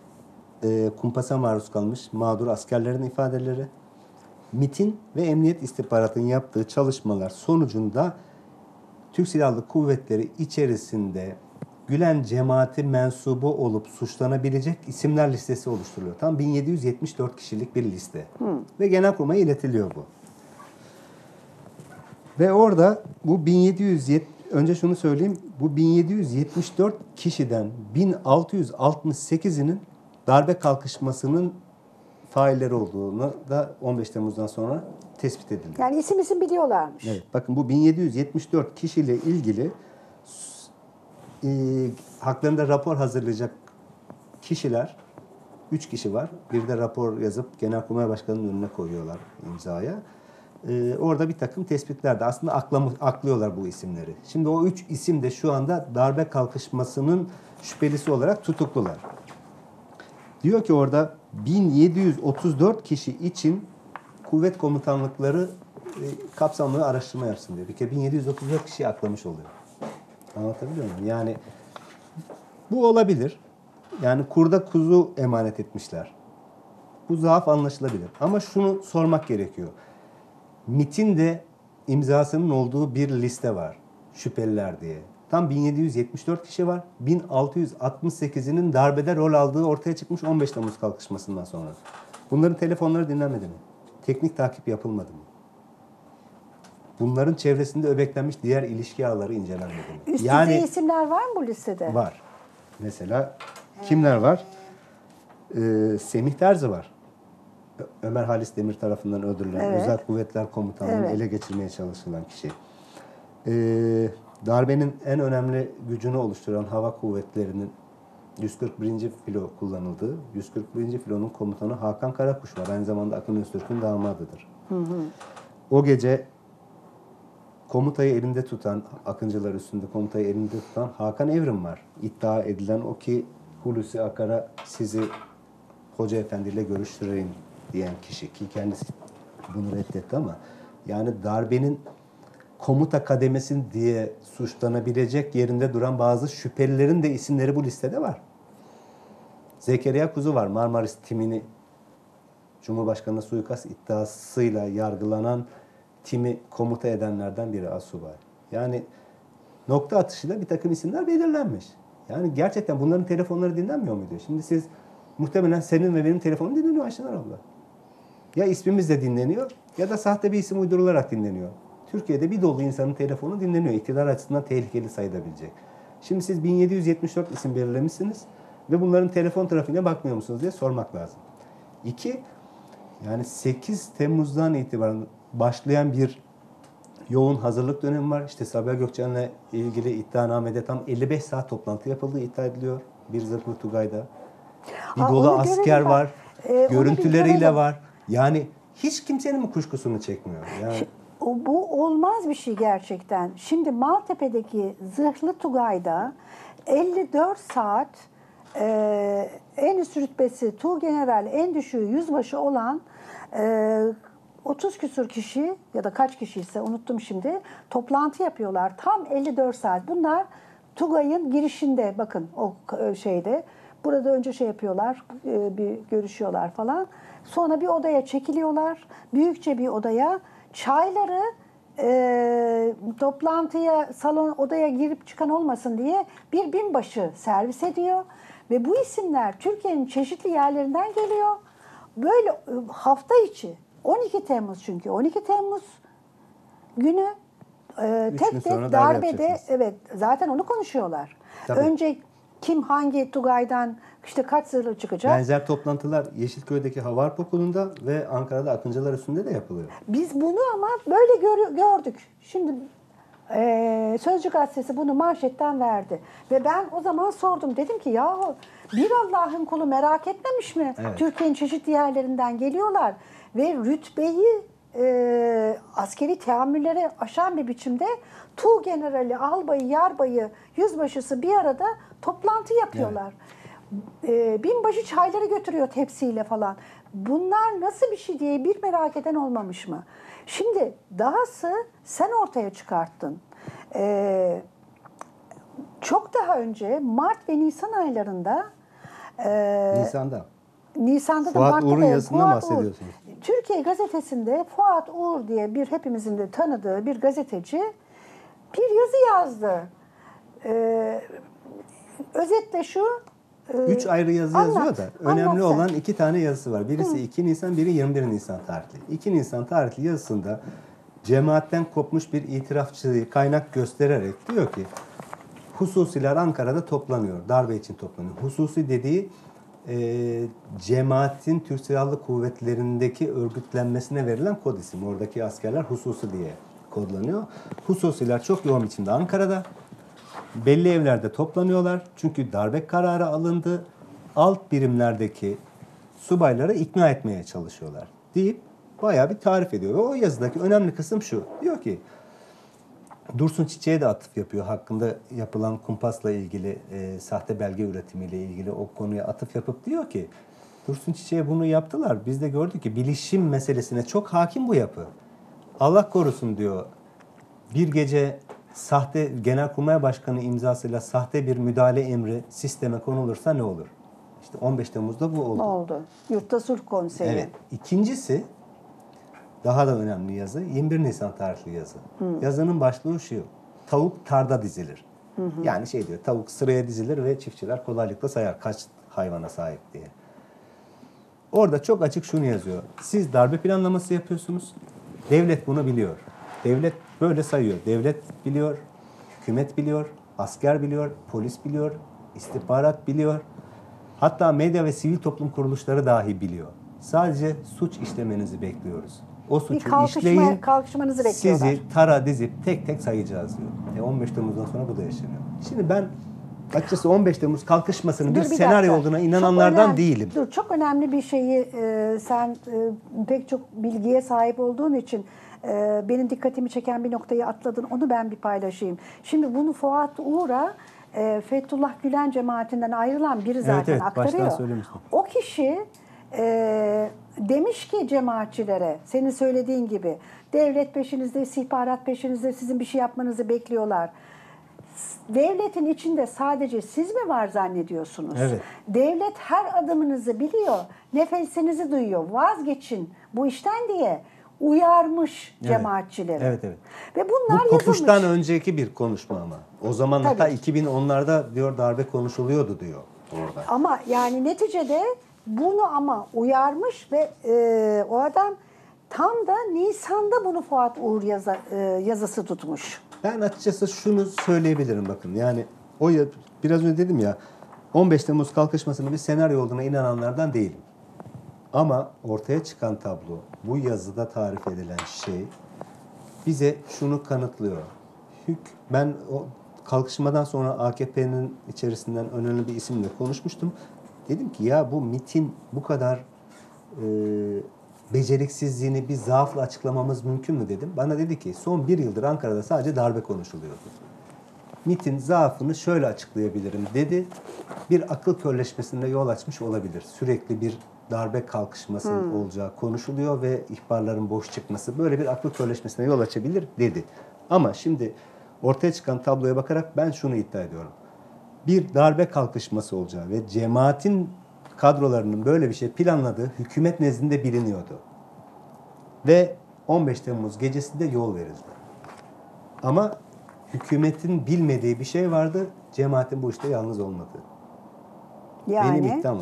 e, kumpasa maruz kalmış mağdur askerlerin ifadeleri, MİT'in ve Emniyet İstihbarat'ın yaptığı çalışmalar sonucunda Türk Silahlı Kuvvetleri içerisinde Gülen cemaati mensubu olup suçlanabilecek isimler listesi oluşturuluyor. Tam bin yedi yüz yetmiş dört kişilik bir liste. Hmm. Ve Genelkurmay'a iletiliyor bu. Ve orada bu bin yedi yüz yetmiş önce şunu söyleyeyim. Bu bin yedi yüz yetmiş dört kişiden bin altı yüz altmış sekizinin darbe kalkışmasının failleri olduğunu da on beş Temmuz'dan sonra tespit edildi. Yani isim isim biliyorlarmış. Evet. Bakın bu bin yedi yüz yetmiş dört kişiyle ilgili e, haklarında rapor hazırlayacak kişiler üç kişi var. Bir de rapor yazıp Genelkurmay Başkanı'nın önüne koyuyorlar imzaya. Ee, orada bir takım tespitler de aslında aklam, aklıyorlar bu isimleri. Şimdi o üç isim de şu anda darbe kalkışmasının şüphelisi olarak tutuklular. Diyor ki orada bin yedi yüz otuz dört kişi için kuvvet komutanlıkları e, kapsamlı araştırma yapsın diyor. Bir kere bin yedi yüz otuz dört kişiyi aklamış oluyor. Anlatabiliyor muyum? Yani bu olabilir. Yani kurda kuzu emanet etmişler. Bu zaaf anlaşılabilir. Ama şunu sormak gerekiyor. MİT'in de imzasının olduğu bir liste var. Şüpheliler diye. Tam bin yedi yüz yetmiş dört kişi var. bin altı yüz altmış sekizinin darbede rol aldığı ortaya çıkmış on beş Temmuz kalkışmasından sonra. Bunların telefonları dinlenmedi mi? Teknik takip yapılmadı mı? bunların çevresinde öbeklenmiş diğer ilişki ağları incelenmedi mi? Üst Yani düzey isimler var mı bu listede? var. Mesela kimler var? Ee, Semih Terzi var. Ö- Ömer Halis Demir tarafından öldürülen, Evet. Özel Kuvvetler Komutanlığı'nı Evet. ele geçirmeye çalışılan kişi. Ee, darbenin en önemli gücünü oluşturan hava kuvvetlerinin yüz kırk birinci filo kullanıldığı, yüz kırk birinci filonun komutanı Hakan Karakuş var. Aynı zamanda Akın Öztürk'ün damadıdır. Hı hı. O gece komutayı elinde tutan, Akıncılar üstünde komutayı elinde tutan Hakan Evrim var. İddia edilen o ki Hulusi Akar'a sizi Hoca Efendi ile görüştüreyim diyen kişi, ki kendisi bunu reddetti ama yani darbenin komuta kademesi diye suçlanabilecek yerinde duran bazı şüphelilerin de isimleri bu listede var. Zekeriya Kuzu var. Marmaris timini Cumhurbaşkanı'na suikast iddiasıyla yargılanan timi komuta edenlerden biri asubay. Yani nokta atışıyla bir takım isimler belirlenmiş. Yani gerçekten bunların telefonları dinlenmiyor muydu? Şimdi siz muhtemelen senin ve benim telefonum dinleniyor Ayşenur abla. Ya ismimiz de dinleniyor ya da sahte bir isim uydurularak dinleniyor. Türkiye'de bir dolu insanın telefonu dinleniyor. İktidar açısından tehlikeli sayılabilecek. Şimdi siz bin yedi yüz yetmiş dört isim belirlemişsiniz ve bunların telefon trafiğine bakmıyor musunuz diye sormak lazım. İki, yani sekiz Temmuz'dan itibaren başlayan bir yoğun hazırlık dönemi var. İşte Sabiha Gökçen'le ilgili iddianamede tam elli beş saat toplantı yapıldığı iddia ediliyor. Bir zırhlı Tugay'da. Bir Ha, dolu onu asker görelim ben. var. Ee, onu bir görüntüleriyle görelim. var. Yani hiç kimsenin mi kuşkusunu çekmiyor? Yani O, bu olmaz bir şey gerçekten. Şimdi Maltepe'deki Zırhlı Tugay'da elli dört saat e, en üst rütbesi Tuğgeneral, en düşüğü yüzbaşı olan e, otuz küsur kişi ya da kaç kişi ise unuttum şimdi, toplantı yapıyorlar. Tam elli dört saat. Bunlar Tugay'ın girişinde, bakın o e, şeyde. Burada önce şey yapıyorlar, e, bir görüşüyorlar falan. Sonra bir odaya çekiliyorlar. Büyükçe bir odaya. Çayları e, toplantıya, salon odaya girip çıkan olmasın diye bir binbaşı servis ediyor. Ve bu isimler Türkiye'nin çeşitli yerlerinden geliyor. Böyle e, hafta içi, on iki Temmuz çünkü, on iki Temmuz günü e, Üç gün tek sonra tek darbe darbede, yapacaksınız. evet zaten onu konuşuyorlar. Tabii. Önce kim hangi Tugay'dan işte kaç zırhlı çıkacak? benzer toplantılar Yeşilköy'deki Hava Harp Okulu'nda ve Ankara'da Akıncılar üstünde de yapılıyor. Biz bunu ama böyle gör- gördük. Şimdi e, Sözcü Gazetesi bunu manşetten verdi. Ve ben o zaman sordum. Dedim ki yahu bir Allah'ın kulu merak etmemiş mi? Evet. Türkiye'nin çeşitli yerlerinden geliyorlar. Ve rütbeyi e, askeri teamülleri aşan bir biçimde Tuğ Generali, albayı, yarbayı, yüzbaşısı bir arada toplantı yapıyorlar. E, binbaşı çayları götürüyor tepsiyle falan. Bunlar nasıl bir şey diye bir merak eden olmamış mı? Şimdi dahası sen ortaya çıkarttın. E, çok daha önce Mart ve Nisan aylarında e, Nisan'da. Nisan'da da Fuat Mart'ta Uğur'un da yazısından Fuat Uğur. bahsediyorsunuz. Türkiye Gazetesi'nde Fuat Uğur diye bir hepimizin de tanıdığı bir gazeteci bir yazı yazdı. Ee, özetle şu. e, Üç ayrı yazı anlat, yazıyor da önemli anlat sen. olan iki tane yazısı var. Birisi iki Nisan, biri yirmi bir Nisan tarihli. iki Nisan tarihli yazısında cemaatten kopmuş bir itirafçıyı kaynak göstererek diyor ki hususiler Ankara'da toplanıyor. Darbe için toplanıyor. Hususi dediği e, cemaatin Türk Silahlı Kuvvetleri'ndeki örgütlenmesine verilen kod isim. Oradaki askerler hususi diye kodlanıyor. Hususiler çok yoğun biçimde Ankara'da. Belli evlerde toplanıyorlar. Çünkü darbe kararı alındı. Alt birimlerdeki subayları ikna etmeye çalışıyorlar deyip bayağı bir tarif ediyor. Ve o yazıdaki önemli kısım şu. Diyor ki Dursun Çiçek'e de atıf yapıyor. Hakkında yapılan kumpasla ilgili, e, sahte belge üretimiyle ilgili o konuya atıf yapıp diyor ki Dursun Çiçek'e bunu yaptılar. Biz de gördük ki bilişim meselesine çok hakim bu yapı. Allah korusun diyor. Bir gece sahte Genelkurmay Başkanı imzasıyla sahte bir müdahale emri sisteme konulursa ne olur? İşte on beş Temmuz'da bu oldu. oldu. Yurtta Sulh Konseyi. Evet. İkincisi daha da önemli yazı yirmi bir Nisan tarihli yazı. Yazının başlığı şu. Tavuk tarda dizilir. Yani şey diyor, tavuk sıraya dizilir ve çiftçiler kolaylıkla sayar kaç hayvana sahip diye. Orada çok açık şunu yazıyor. Siz darbe planlaması yapıyorsunuz. Devlet bunu biliyor. Devlet Böyle sayıyor. Devlet biliyor, hükümet biliyor, asker biliyor, polis biliyor, istihbarat biliyor. Hatta medya ve sivil toplum kuruluşları dahi biliyor. Sadece suç işlemenizi bekliyoruz. O Bir suçu kalkışma, işleyin, kalkışmanızı bekliyorlar. sizi tara dizip tek tek sayacağız diyor. E on beş Temmuz'dan sonra bu da yaşanıyor. Şimdi ben açıkçası on beş Temmuz kalkışmasının bir, Dur, bir senaryo dakika. olduğuna Çok inananlardan önemli- değilim. Dur, çok önemli bir şeyi e, sen e, pek çok bilgiye sahip olduğun için e, benim dikkatimi çeken bir noktayı atladın. Onu ben bir paylaşayım. Şimdi bunu Fuat Uğur'a e, Fethullah Gülen cemaatinden ayrılan biri zaten evet, baştan aktarıyor. söylemiştim. O kişi e, demiş ki cemaatçilere, senin söylediğin gibi devlet peşinizde, istihbarat peşinizde, sizin bir şey yapmanızı bekliyorlar. Devletin içinde sadece siz mi var zannediyorsunuz? Evet. Devlet her adımınızı biliyor, nefesinizi duyuyor. Vazgeçin bu işten diye uyarmış Evet. cemaatçileri. Evet, evet. Ve bunlar Bu kopuştan yazılmış. önceki bir konuşma ama. O zaman hatta Tabii. iki bin onlarda diyor darbe konuşuluyordu diyor orada. Ama yani neticede bunu ama uyarmış ve e, o adam tam da Nisan'da bunu Fuat Uğur yaza, e, yazısı tutmuş. Ben açıkçası şunu söyleyebilirim bakın. Yani o ya- biraz önce dedim ya on beş Temmuz kalkışmasının bir senaryo olduğuna inananlardan değilim. Ama ortaya çıkan tablo, bu yazıda tarif edilen şey bize şunu kanıtlıyor. Hük, ben o kalkışmadan sonra A K P'nin içerisinden önemli bir isimle konuşmuştum. Dedim ki ya bu MİT'in bu kadar e, beceriksizliğini bir zaafla açıklamamız mümkün mü dedim. Bana dedi ki son bir yıldır Ankara'da sadece darbe konuşuluyordu. MİT'in zaafını şöyle açıklayabilirim dedi. Bir akıl körleşmesine yol açmış olabilir. Sürekli bir darbe kalkışmasının olacağı konuşuluyor ve ihbarların boş çıkması böyle bir akıl körleşmesine yol açabilir dedi. Ama şimdi ortaya çıkan tabloya bakarak ben şunu iddia ediyorum. Bir darbe kalkışması olacağı ve cemaatin kadrolarının böyle bir şey planladığı hükümet nezdinde biliniyordu. Ve on beş Temmuz gecesinde yol verildi. Ama hükümetin bilmediği bir şey vardı. Cemaatin bu işte yalnız olmadığı. Yani Benim iddiam o.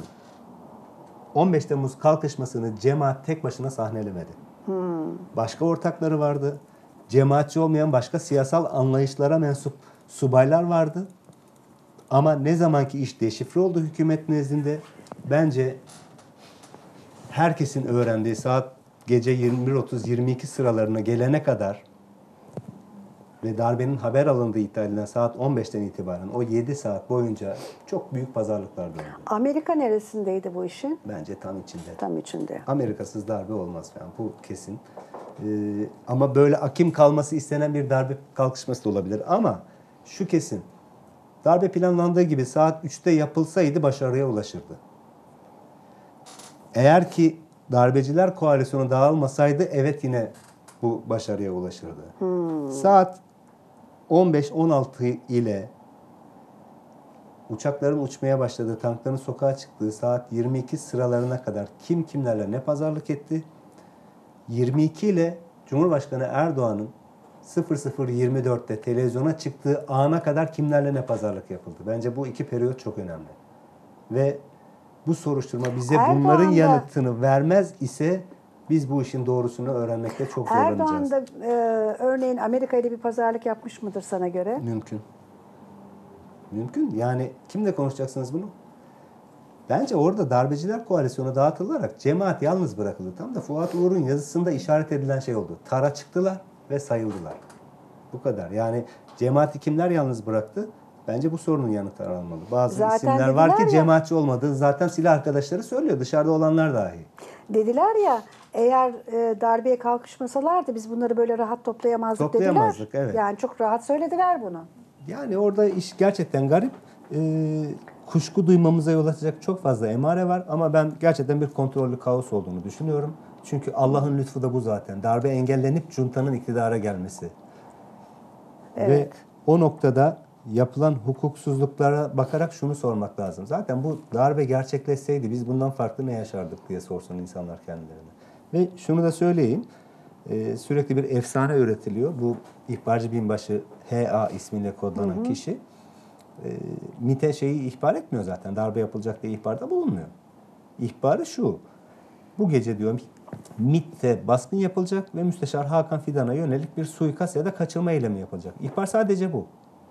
on beş Temmuz kalkışmasını cemaat tek başına sahnelemedi. Başka ortakları vardı. Cemaatçi olmayan başka siyasal anlayışlara mensup subaylar vardı. Ama ne zamanki iş deşifre oldu hükümet nezdinde bence herkesin öğrendiği saat gece yirmi bir otuz yirmi iki sıralarına gelene kadar ve darbenin haber alındığı iddia edilen saat on beşten itibaren o yedi saat boyunca çok büyük pazarlıklar döndü. Amerika neresindeydi bu işin? Bence tam içinde. Tam içinde. Amerikasız darbe olmaz falan. Bu kesin. Ee, ama böyle akim kalması istenen bir darbe kalkışması da olabilir. Ama şu kesin. Darbe planlandığı gibi saat üçte yapılsaydı başarıya ulaşırdı. Eğer ki darbeciler koalisyonu dağılmasaydı evet yine bu başarıya ulaşırdı. Hmm. Saat on beş on altı ile uçakların uçmaya başladığı, tankların sokağa çıktığı saat yirmi iki sıralarına kadar kim kimlerle ne pazarlık etti? yirmi iki ile Cumhurbaşkanı Erdoğan'ın sıfır sıfır yirmi dörtte televizyona çıktığı ana kadar kimlerle ne pazarlık yapıldı? Bence bu iki periyot çok önemli. Ve bu soruşturma bize Erdoğan bunların da- yanıtını vermez ise biz bu işin doğrusunu öğrenmekte çok zorlanacağız. Erdoğan da e, örneğin Amerika ile bir pazarlık yapmış mıdır sana göre? Mümkün. Mümkün. Yani kimle konuşacaksınız bunu? Bence orada darbeciler koalisyonu dağıtılarak cemaat yalnız bırakıldı. Tam da Fuat Uğur'un yazısında işaret edilen şey oldu. Tara çıktılar ve sayıldılar. Bu kadar. Yani cemaati kimler yalnız bıraktı? Bence bu sorunun yanıtı aranmalı. Bazı Zaten isimler var dediler ki ya- cemaatçi olmadığı zaten silah arkadaşları söylüyor. Dışarıda olanlar dahi. Dediler ya eğer e, darbeye kalkışmasalardı biz bunları böyle rahat toplayamazdık dediler. Toplayamazdık, evet. Yani çok rahat söylediler bunu. Yani orada iş gerçekten garip. Ee, kuşku duymamıza yol açacak çok fazla emare var ama ben gerçekten bir kontrollü kaos olduğunu düşünüyorum. Çünkü Allah'ın lütfu da bu zaten. Darbe engellenip juntanın iktidara gelmesi. Evet. Ve o noktada yapılan hukuksuzluklara bakarak şunu sormak lazım. Zaten bu darbe gerçekleşseydi biz bundan farklı ne yaşardık diye sorsun insanlar kendilerine. Ve şunu da söyleyeyim. Ee, sürekli bir efsane üretiliyor. Bu ihbarcı binbaşı H A ismiyle kodlanan kişi e, MİT'e şeyi ihbar etmiyor zaten. Darbe yapılacak diye ihbarda bulunmuyor. İhbarı şu. Bu gece diyor MİT'te baskın yapılacak ve Müsteşar Hakan Fidan'a yönelik bir suikast ya da kaçırma eylemi yapılacak. İhbar sadece bu.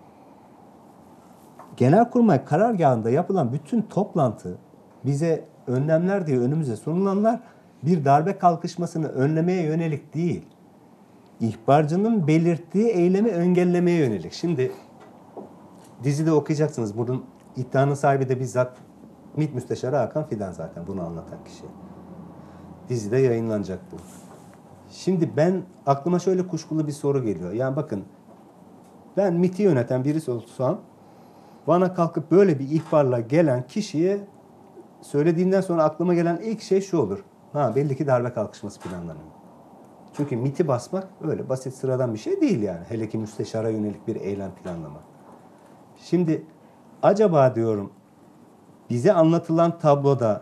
Genelkurmay karargahında yapılan bütün toplantı, bize önlemler diye önümüze sunulanlar bir darbe kalkışmasını önlemeye yönelik değil. İhbarcının belirttiği eylemi engellemeye yönelik. Şimdi dizide okuyacaksınız. Bunun iddianın sahibi de bizzat MİT Müsteşarı Hakan Fidan zaten, bunu anlatan kişi. Dizide yayınlanacak bu. Şimdi ben aklıma şöyle kuşkulu bir soru geliyor. Yani bakın, ben MİT'i yöneten birisi olsam bana kalkıp böyle bir ihbarla gelen kişiye söylediğimden sonra aklıma gelen ilk şey şu olur. Ha, belli ki darbe kalkışması planlanıyor. Çünkü MİT'i basmak öyle basit sıradan bir şey değil yani. Hele ki müsteşara yönelik bir eylem planlama. Şimdi acaba diyorum, bize anlatılan tabloda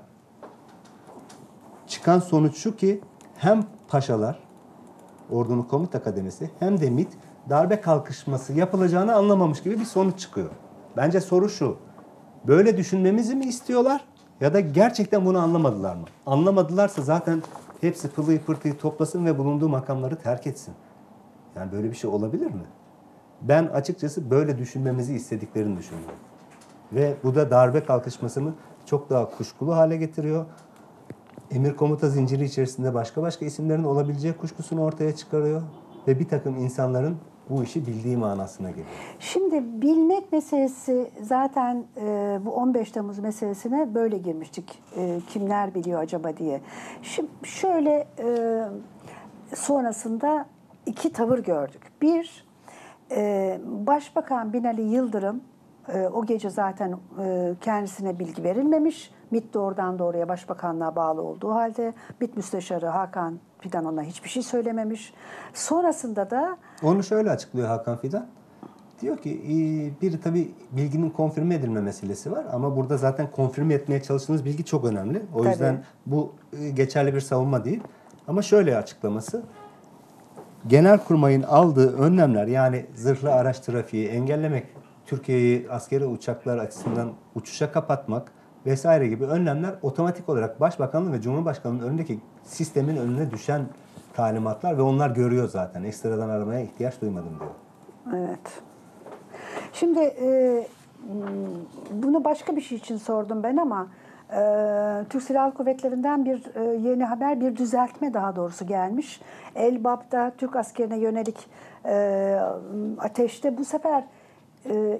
çıkan sonuç şu ki hem paşalar, Ordunun Komuta Kademesi hem de MİT darbe kalkışması yapılacağını anlamamış gibi bir sonuç çıkıyor. Bence soru şu: böyle düşünmemizi mi istiyorlar ya da gerçekten bunu anlamadılar mı? Anlamadılarsa zaten hepsi pılıyı pırtıyı toplasın ve bulunduğu makamları terk etsin. Yani böyle bir şey olabilir mi? Ben açıkçası böyle düşünmemizi istediklerini düşünüyorum. Ve bu da darbe kalkışmasını çok daha kuşkulu hale getiriyor. Emir komuta zinciri içerisinde başka başka isimlerin olabileceği kuşkusunu ortaya çıkarıyor. Ve bir takım insanların bu işi bildiği manasına geliyor. Şimdi bilmek meselesi zaten e, bu on beş Temmuz meselesine böyle girmiştik. E, kimler biliyor acaba diye. Şimdi şöyle e, sonrasında iki tavır gördük. Bir, e, Başbakan Binali Yıldırım e, o gece zaten e, kendisine bilgi verilmemiş. MİT doğrudan doğruya Başbakanlığa bağlı olduğu halde MİT Müsteşarı Hakan Fidan ona hiçbir şey söylememiş. Sonrasında da Onu şöyle açıklıyor Hakan Fidan. Diyor ki bir tabii bilginin konfirme edilme meselesi var ama burada zaten konfirme etmeye çalıştığınız bilgi çok önemli. O Tabii. yüzden bu geçerli bir savunma değil. Ama şöyle açıklaması: Genelkurmay'ın aldığı önlemler, yani zırhlı araç trafiği engellemek, Türkiye'yi askeri uçaklar açısından uçuşa kapatmak vesaire gibi önlemler otomatik olarak Başbakanlığı ve Cumhurbaşkanlığı'nın önündeki sistemin önüne düşen talimatlar ve onlar görüyor zaten. Ekstradan aramaya ihtiyaç duymadım diyor. evet. Şimdi e, bunu başka bir şey için sordum ben ama e, Türk Silahlı Kuvvetleri'nden bir e, yeni haber, bir düzeltme daha doğrusu gelmiş. Elbap'ta Türk askerine yönelik e, ateşte bu sefer e,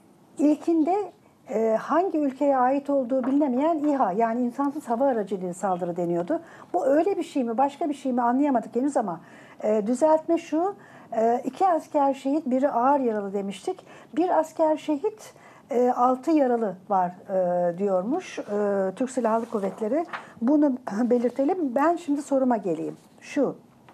ilkinde e, hangi ülkeye ait olduğu bilinemeyen İHA, yani insansız hava aracıyla saldırı deniyordu. Bu öyle bir şey mi, başka bir şey mi anlayamadık henüz ama e, düzeltme şu: e, iki asker şehit, biri ağır yaralı demiştik. Bir asker şehit, e, altı yaralı var e, diyormuş e, Türk Silahlı Kuvvetleri. Bunu belirtelim. Ben şimdi soruma geleyim. Şu,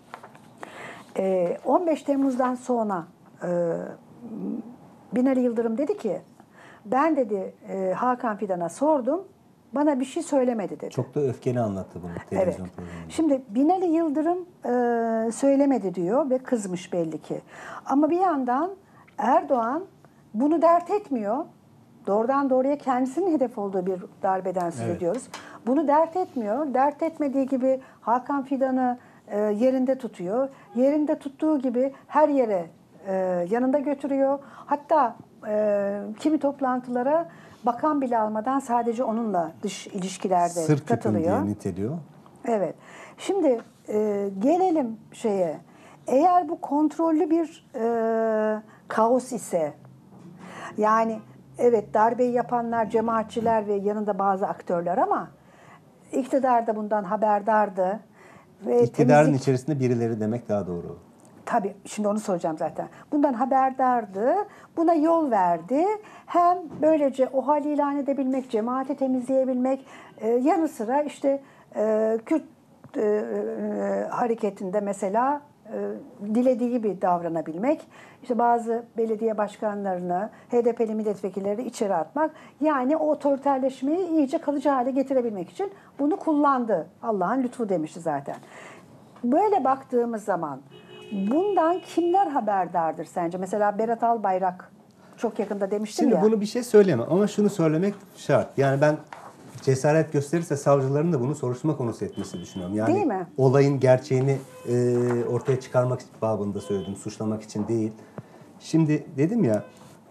e, on beş Temmuz'dan sonra e, Binali Yıldırım dedi ki, ben dedi e, Hakan Fidan'a sordum, bana bir şey söylemedi dedi. Çok da öfkeli anlattı bunu televizyon Evet. programında. Şimdi Binali Yıldırım e, söylemedi diyor ve kızmış belli ki. Ama bir yandan Erdoğan bunu dert etmiyor. Doğrudan doğruya kendisinin hedef olduğu bir darbeden söz Evet. ediyoruz. Bunu dert etmiyor. Dert etmediği gibi Hakan Fidan'ı e, yerinde tutuyor. Yerinde tuttuğu gibi her yere e, yanında götürüyor. Hatta e, kimi toplantılara bakan bile almadan sadece onunla dış ilişkilerde Sır küpüm katılıyor. diye niteliyor. Evet. Şimdi e, gelelim şeye. Eğer bu kontrollü bir e, kaos ise, yani evet darbeyi yapanlar cemaatçiler ve yanında bazı aktörler ama iktidar da bundan haberdardı. Ve İktidarın temizlik- içerisinde birileri demek daha doğru. Tabii şimdi onu soracağım zaten. Bundan haberdardı, buna yol verdi. Hem böylece o hal ilan edebilmek, cemaati temizleyebilmek, e, yanı sıra işte e, Kürt e, e, hareketinde mesela e, dilediği gibi davranabilmek, işte bazı belediye başkanlarını, H D P'li milletvekilleri içeri atmak, yani o otoriterleşmeyi iyice kalıcı hale getirebilmek için bunu kullandı. Allah'ın lütfu demişti zaten. Böyle baktığımız zaman bundan kimler haberdardır sence? Mesela Berat Albayrak çok yakında demiştim Şimdi ya. bunu bir şey söyleyemem ama şunu söylemek şart. Yani ben cesaret gösterirse savcıların da bunu soruşturma konusu etmesi düşünüyorum. Yani Değil mi? olayın gerçeğini e, ortaya çıkarmak babında söyledim, suçlamak için değil. Şimdi dedim ya,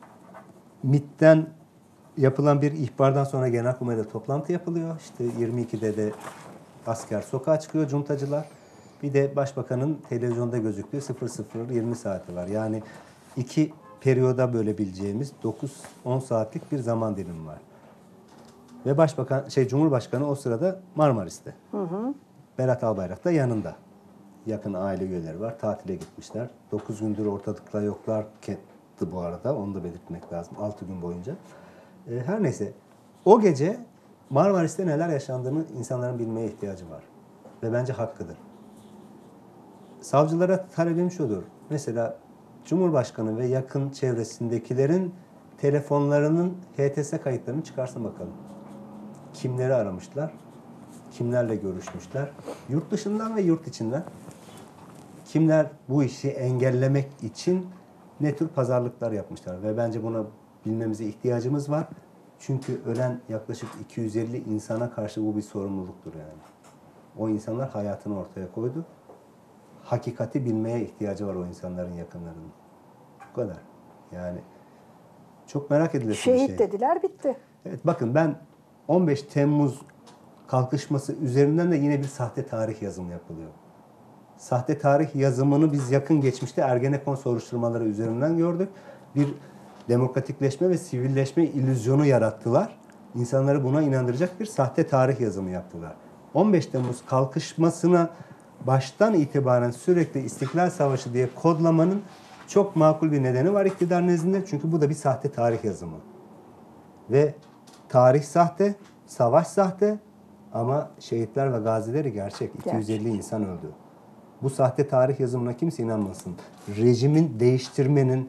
MİT'ten yapılan bir ihbardan sonra Genelkurmay'da toplantı yapılıyor. İşte yirmi ikide de asker sokağa çıkıyor, cuntacılar. Bir de Başbakanın televizyonda gözüktüğü sıfır sıfır yirmi saati var. Yani iki periyoda bölebileceğimiz dokuz on saatlik bir zaman dilimi var. Ve Başbakan, şey Cumhurbaşkanı o sırada Marmaris'te. Hı hı. Berat Albayrak da yanında. Yakın aile üyeleri var. Tatile gitmişler. dokuz gündür ortalıkta yoklar bu arada. Onu da belirtmek lazım. altı gün boyunca. Ee, her neyse. O gece Marmaris'te neler yaşandığını insanların bilmeye ihtiyacı var. Ve bence hakkıdır. Savcılara talebim şudur. Mesela Cumhurbaşkanı ve yakın çevresindekilerin telefonlarının H T S kayıtlarını çıkarsın bakalım. Kimleri aramışlar? Kimlerle görüşmüşler? Yurt dışından ve yurt içinden. Kimler bu işi engellemek için ne tür pazarlıklar yapmışlar? Ve bence buna bilmemize ihtiyacımız var. Çünkü ölen yaklaşık iki yüz elli insana karşı bu bir sorumluluktur yani. O insanlar hayatını ortaya koydu. Hakikati bilmeye ihtiyacı var o insanların yakınlarının. Bu kadar. Yani çok merak edilesi bir şey. Şehit dediler, bitti. Evet, bakın ben on beş Temmuz kalkışması üzerinden de yine bir sahte tarih yazımı yapılıyor. Sahte tarih yazımını biz yakın geçmişte Ergenekon soruşturmaları üzerinden gördük. Bir demokratikleşme ve sivilleşme illüzyonu yarattılar. İnsanları buna inandıracak bir sahte tarih yazımı yaptılar. on beş Temmuz kalkışmasına baştan itibaren sürekli İstiklal Savaşı diye kodlamanın çok makul bir nedeni var iktidar nezdinde. Çünkü bu da bir sahte tarih yazımı. Ve tarih sahte, savaş sahte ama şehitler ve gazileri gerçek. iki yüz elli insan öldü. Bu sahte tarih yazımına kimse inanmasın. Rejimin değiştirmenin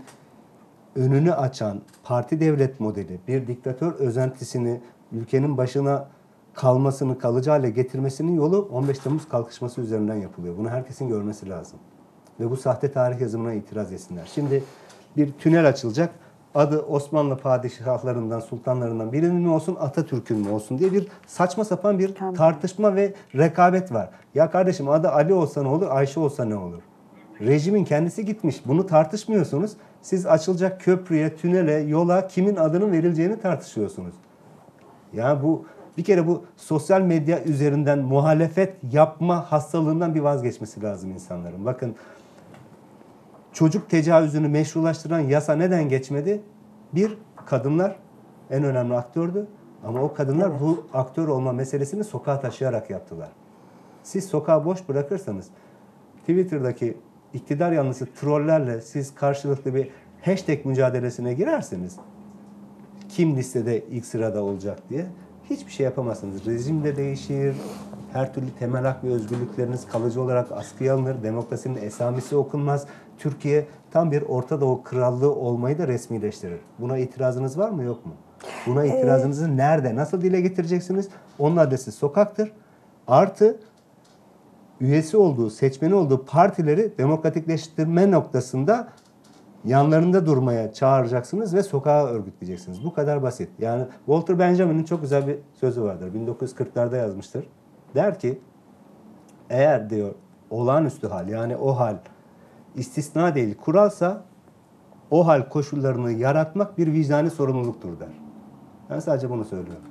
önünü açan parti devlet modeli, bir diktatör özentisini ülkenin başına kalmasını, kalıcı hale getirmesinin yolu on beş Temmuz kalkışması üzerinden yapılıyor. Bunu herkesin görmesi lazım. Ve bu sahte tarih yazımına itiraz etsinler. Şimdi bir tünel açılacak. Adı Osmanlı padişahlarından, sultanlarından birinin mi olsun, Atatürk'ün mü olsun diye bir saçma sapan bir Tamam. tartışma ve rekabet var. Ya kardeşim, adı Ali olsa ne olur, Ayşe olsa ne olur? Rejimin kendisi gitmiş. Bunu tartışmıyorsunuz. Siz açılacak köprüye, tünele, yola kimin adının verileceğini tartışıyorsunuz. Ya bu bir kere bu sosyal medya üzerinden muhalefet yapma hastalığından bir vazgeçmesi lazım insanların. Bakın, çocuk tecavüzünü meşrulaştıran yasa neden geçmedi? Bir, kadınlar en önemli aktördü. Ama o kadınlar evet. bu aktör olma meselesini sokağa taşıyarak yaptılar. Siz sokağı boş bırakırsanız, Twitter'daki iktidar yanlısı trollerle siz karşılıklı bir hashtag mücadelesine girerseniz, kim listede ilk sırada olacak diye hiçbir şey yapamazsınız. Rejim de değişir, her türlü temel hak ve özgürlükleriniz kalıcı olarak askıya alınır, demokrasinin esamesi okunmaz. Türkiye tam bir Orta Doğu krallığı olmayı da resmileştirir. Buna itirazınız var mı, yok mu? Buna itirazınızı ee... nerede, nasıl dile getireceksiniz? Onun adresi sokaktır. Artı üyesi olduğu, seçmeni olduğu partileri demokratikleştirme noktasında yanlarında durmaya çağıracaksınız ve sokağa örgütleyeceksiniz. Bu kadar basit. Yani Walter Benjamin'in çok güzel bir sözü vardır. bin dokuz yüz kırklarda yazmıştır. Der ki, eğer diyor olağanüstü hal, yani o hal istisna değil kuralsa, o hal koşullarını yaratmak bir vicdani sorumluluktur der. Ben sadece bunu söylüyorum.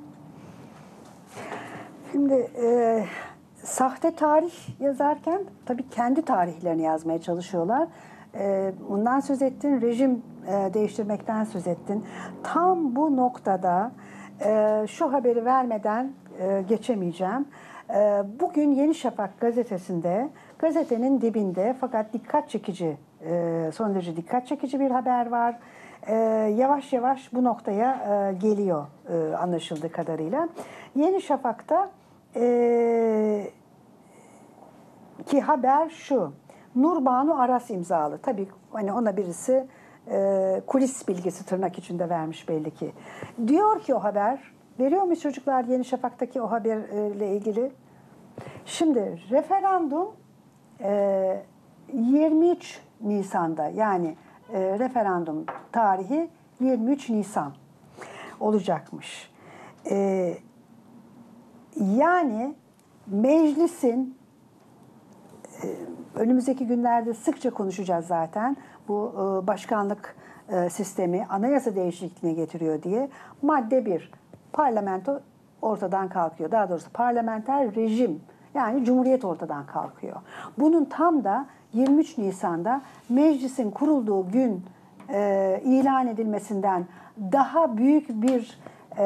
Şimdi e, sahte tarih yazarken tabii kendi tarihlerini yazmaya çalışıyorlar. E, bundan söz ettin, rejim e, değiştirmekten söz ettin. Tam bu noktada e, şu haberi vermeden e, geçemeyeceğim. E, bugün Yeni Şafak gazetesinde, gazetenin dibinde fakat dikkat çekici, e, son derece dikkat çekici bir haber var. E, yavaş yavaş bu noktaya e, geliyor e, anlaşıldığı kadarıyla. Yeni Şafak'ta e, ki haber şu: Nurbanu Aras imzalı. Tabii hani ona birisi e, kulis bilgisi tırnak içinde vermiş belli ki. Diyor ki o haber, veriyor mu çocuklar Yeni Şafak'taki o haberle ilgili? Şimdi referandum e, yirmi üç Nisan'da, yani e, referandum tarihi yirmi üç Nisan olacakmış. E, Yani meclisin e, önümüzdeki günlerde sıkça konuşacağız zaten. Bu e, başkanlık e, sistemi anayasa değişikliğine getiriyor diye. Madde bir, parlamento ortadan kalkıyor. Daha doğrusu parlamenter rejim, yani cumhuriyet ortadan kalkıyor. Bunun tam da yirmi üç Nisan'da meclisin kurulduğu gün e, ilan edilmesinden daha büyük bir e,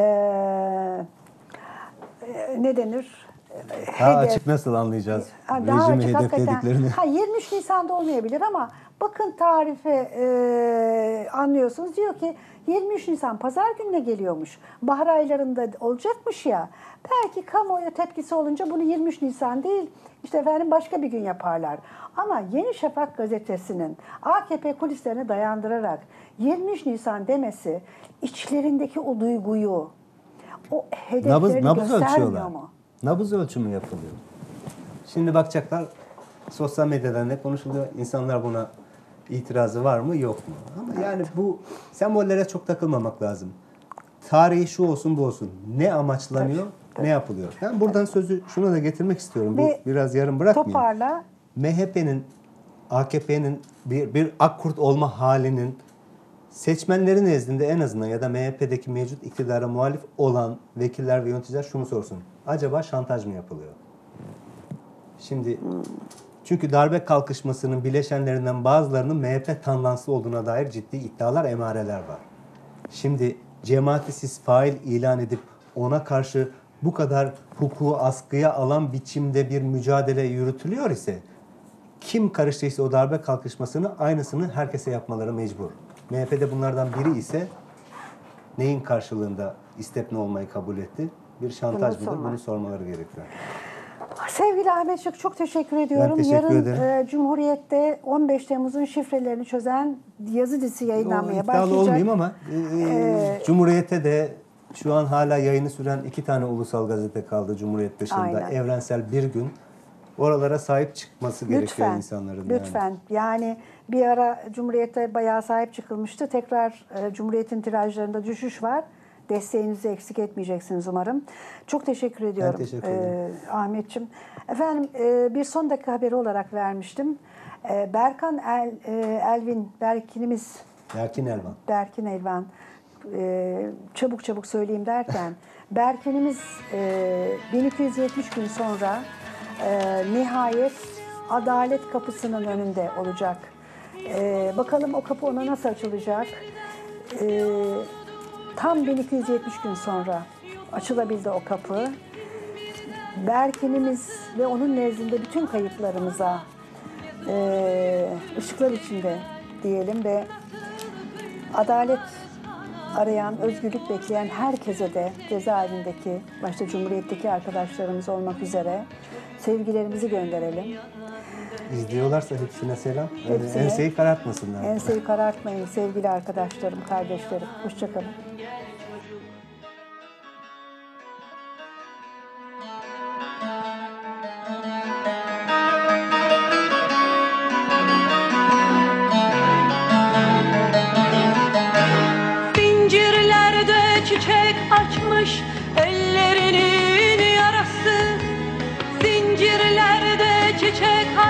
e, ne denir? Daha Hedef. açık nasıl anlayacağız Ha, daha rejimi açık, hakikaten. hedeflediklerini? Ha, yirmi üç Nisan'da olmayabilir ama bakın tarife e, anlıyorsunuz. Diyor ki yirmi üç Nisan pazar gününe geliyormuş. Bahar aylarında olacakmış ya. Belki kamuoyu tepkisi olunca bunu yirmi üç Nisan değil, işte efendim başka bir gün yaparlar. Ama Yeni Şafak gazetesinin A K P kulislerine dayandırarak yirmi üç Nisan demesi içlerindeki o duyguyu, o hedeflerini Nabız, nabız göstermiyor ölçüyorlar. mu? Nabız ölçümü yapılıyor. Şimdi bakacaklar, sosyal medyada ne konuşuluyor? İnsanlar buna itirazı var mı yok mu? Ama yani bu sembollere çok takılmamak lazım. Tarihi şu olsun bu olsun. Ne amaçlanıyor, ne yapılıyor? Ben buradan sözü şunu da getirmek istiyorum. Ve bu biraz yarım bırakmayayım. Toparla. M H P'nin, A K P'nin bir, bir akkurt olma halinin seçmenlerin nezdinde en azından ya da M H P'deki mevcut iktidara muhalif olan vekiller ve yöneticiler şunu sorsun. Acaba şantaj mı yapılıyor? Şimdi çünkü darbe kalkışmasının bileşenlerinden bazılarının M H P tandanslı olduğuna dair ciddi iddialar, emareler var. Şimdi cemaati siz fail ilan edip ona karşı bu kadar hukuku askıya alan biçimde bir mücadele yürütülüyor ise kim karıştıysa o darbe kalkışmasını aynısını herkese yapmaları mecbur. M H P'de bunlardan biri ise neyin karşılığında istepne olmayı kabul etti? Bir şantaj Bunu mıdır? sorma. Bunu sormaları gerekiyor. Sevgili Ahmet Şık, çok teşekkür ediyorum. teşekkür Yarın ederim. e, Cumhuriyet'te on beş Temmuz'un şifrelerini çözen yazı dizisi O yayınlanmaya iddialı başlayacak. olmayayım ama e, Ee, Cumhuriyet'te de şu an hala yayını süren iki tane ulusal gazete kaldı Cumhuriyet dışında. Aynen. Evrensel Bir Gün. Oralara sahip çıkması gerekiyor Lütfen, insanların. lütfen. Yani. yani bir ara Cumhuriyet'e bayağı sahip çıkılmıştı. Tekrar e, Cumhuriyet'in tirajlarında düşüş var. Desteğinizi eksik etmeyeceksiniz umarım. Çok teşekkür ediyorum teşekkür ederim. e, Ahmetciğim. Efendim e, bir son dakika haberi olarak vermiştim. E, Berkan El, e, Elvin, Berkinimiz, Berkin Elvan. Berkin Elvan, e, çabuk çabuk söyleyeyim derken, Berkinimiz e, bin iki yüz yetmiş gün sonra e, nihayet adalet kapısının önünde olacak. E, bakalım o kapı ona nasıl açılacak? E, tam bin iki yüz yetmiş gün sonra açılabildi o kapı. Berkinimiz ve onun nezdinde bütün kayıplarımıza e, ışıklar içinde diyelim ve adalet arayan, özgürlük bekleyen herkese de cezaevindeki, başta Cumhuriyet'teki arkadaşlarımız olmak üzere sevgilerimizi gönderelim. İzliyorlarsa hepsine selam. Hepsine. Enseyi karartmasınlar. Enseyi karartmayın sevgili arkadaşlarım, kardeşlerim. Hoşçakalın. Zincirlerde çiçek açmış ellerinin yarası. Zincirlerde çiçek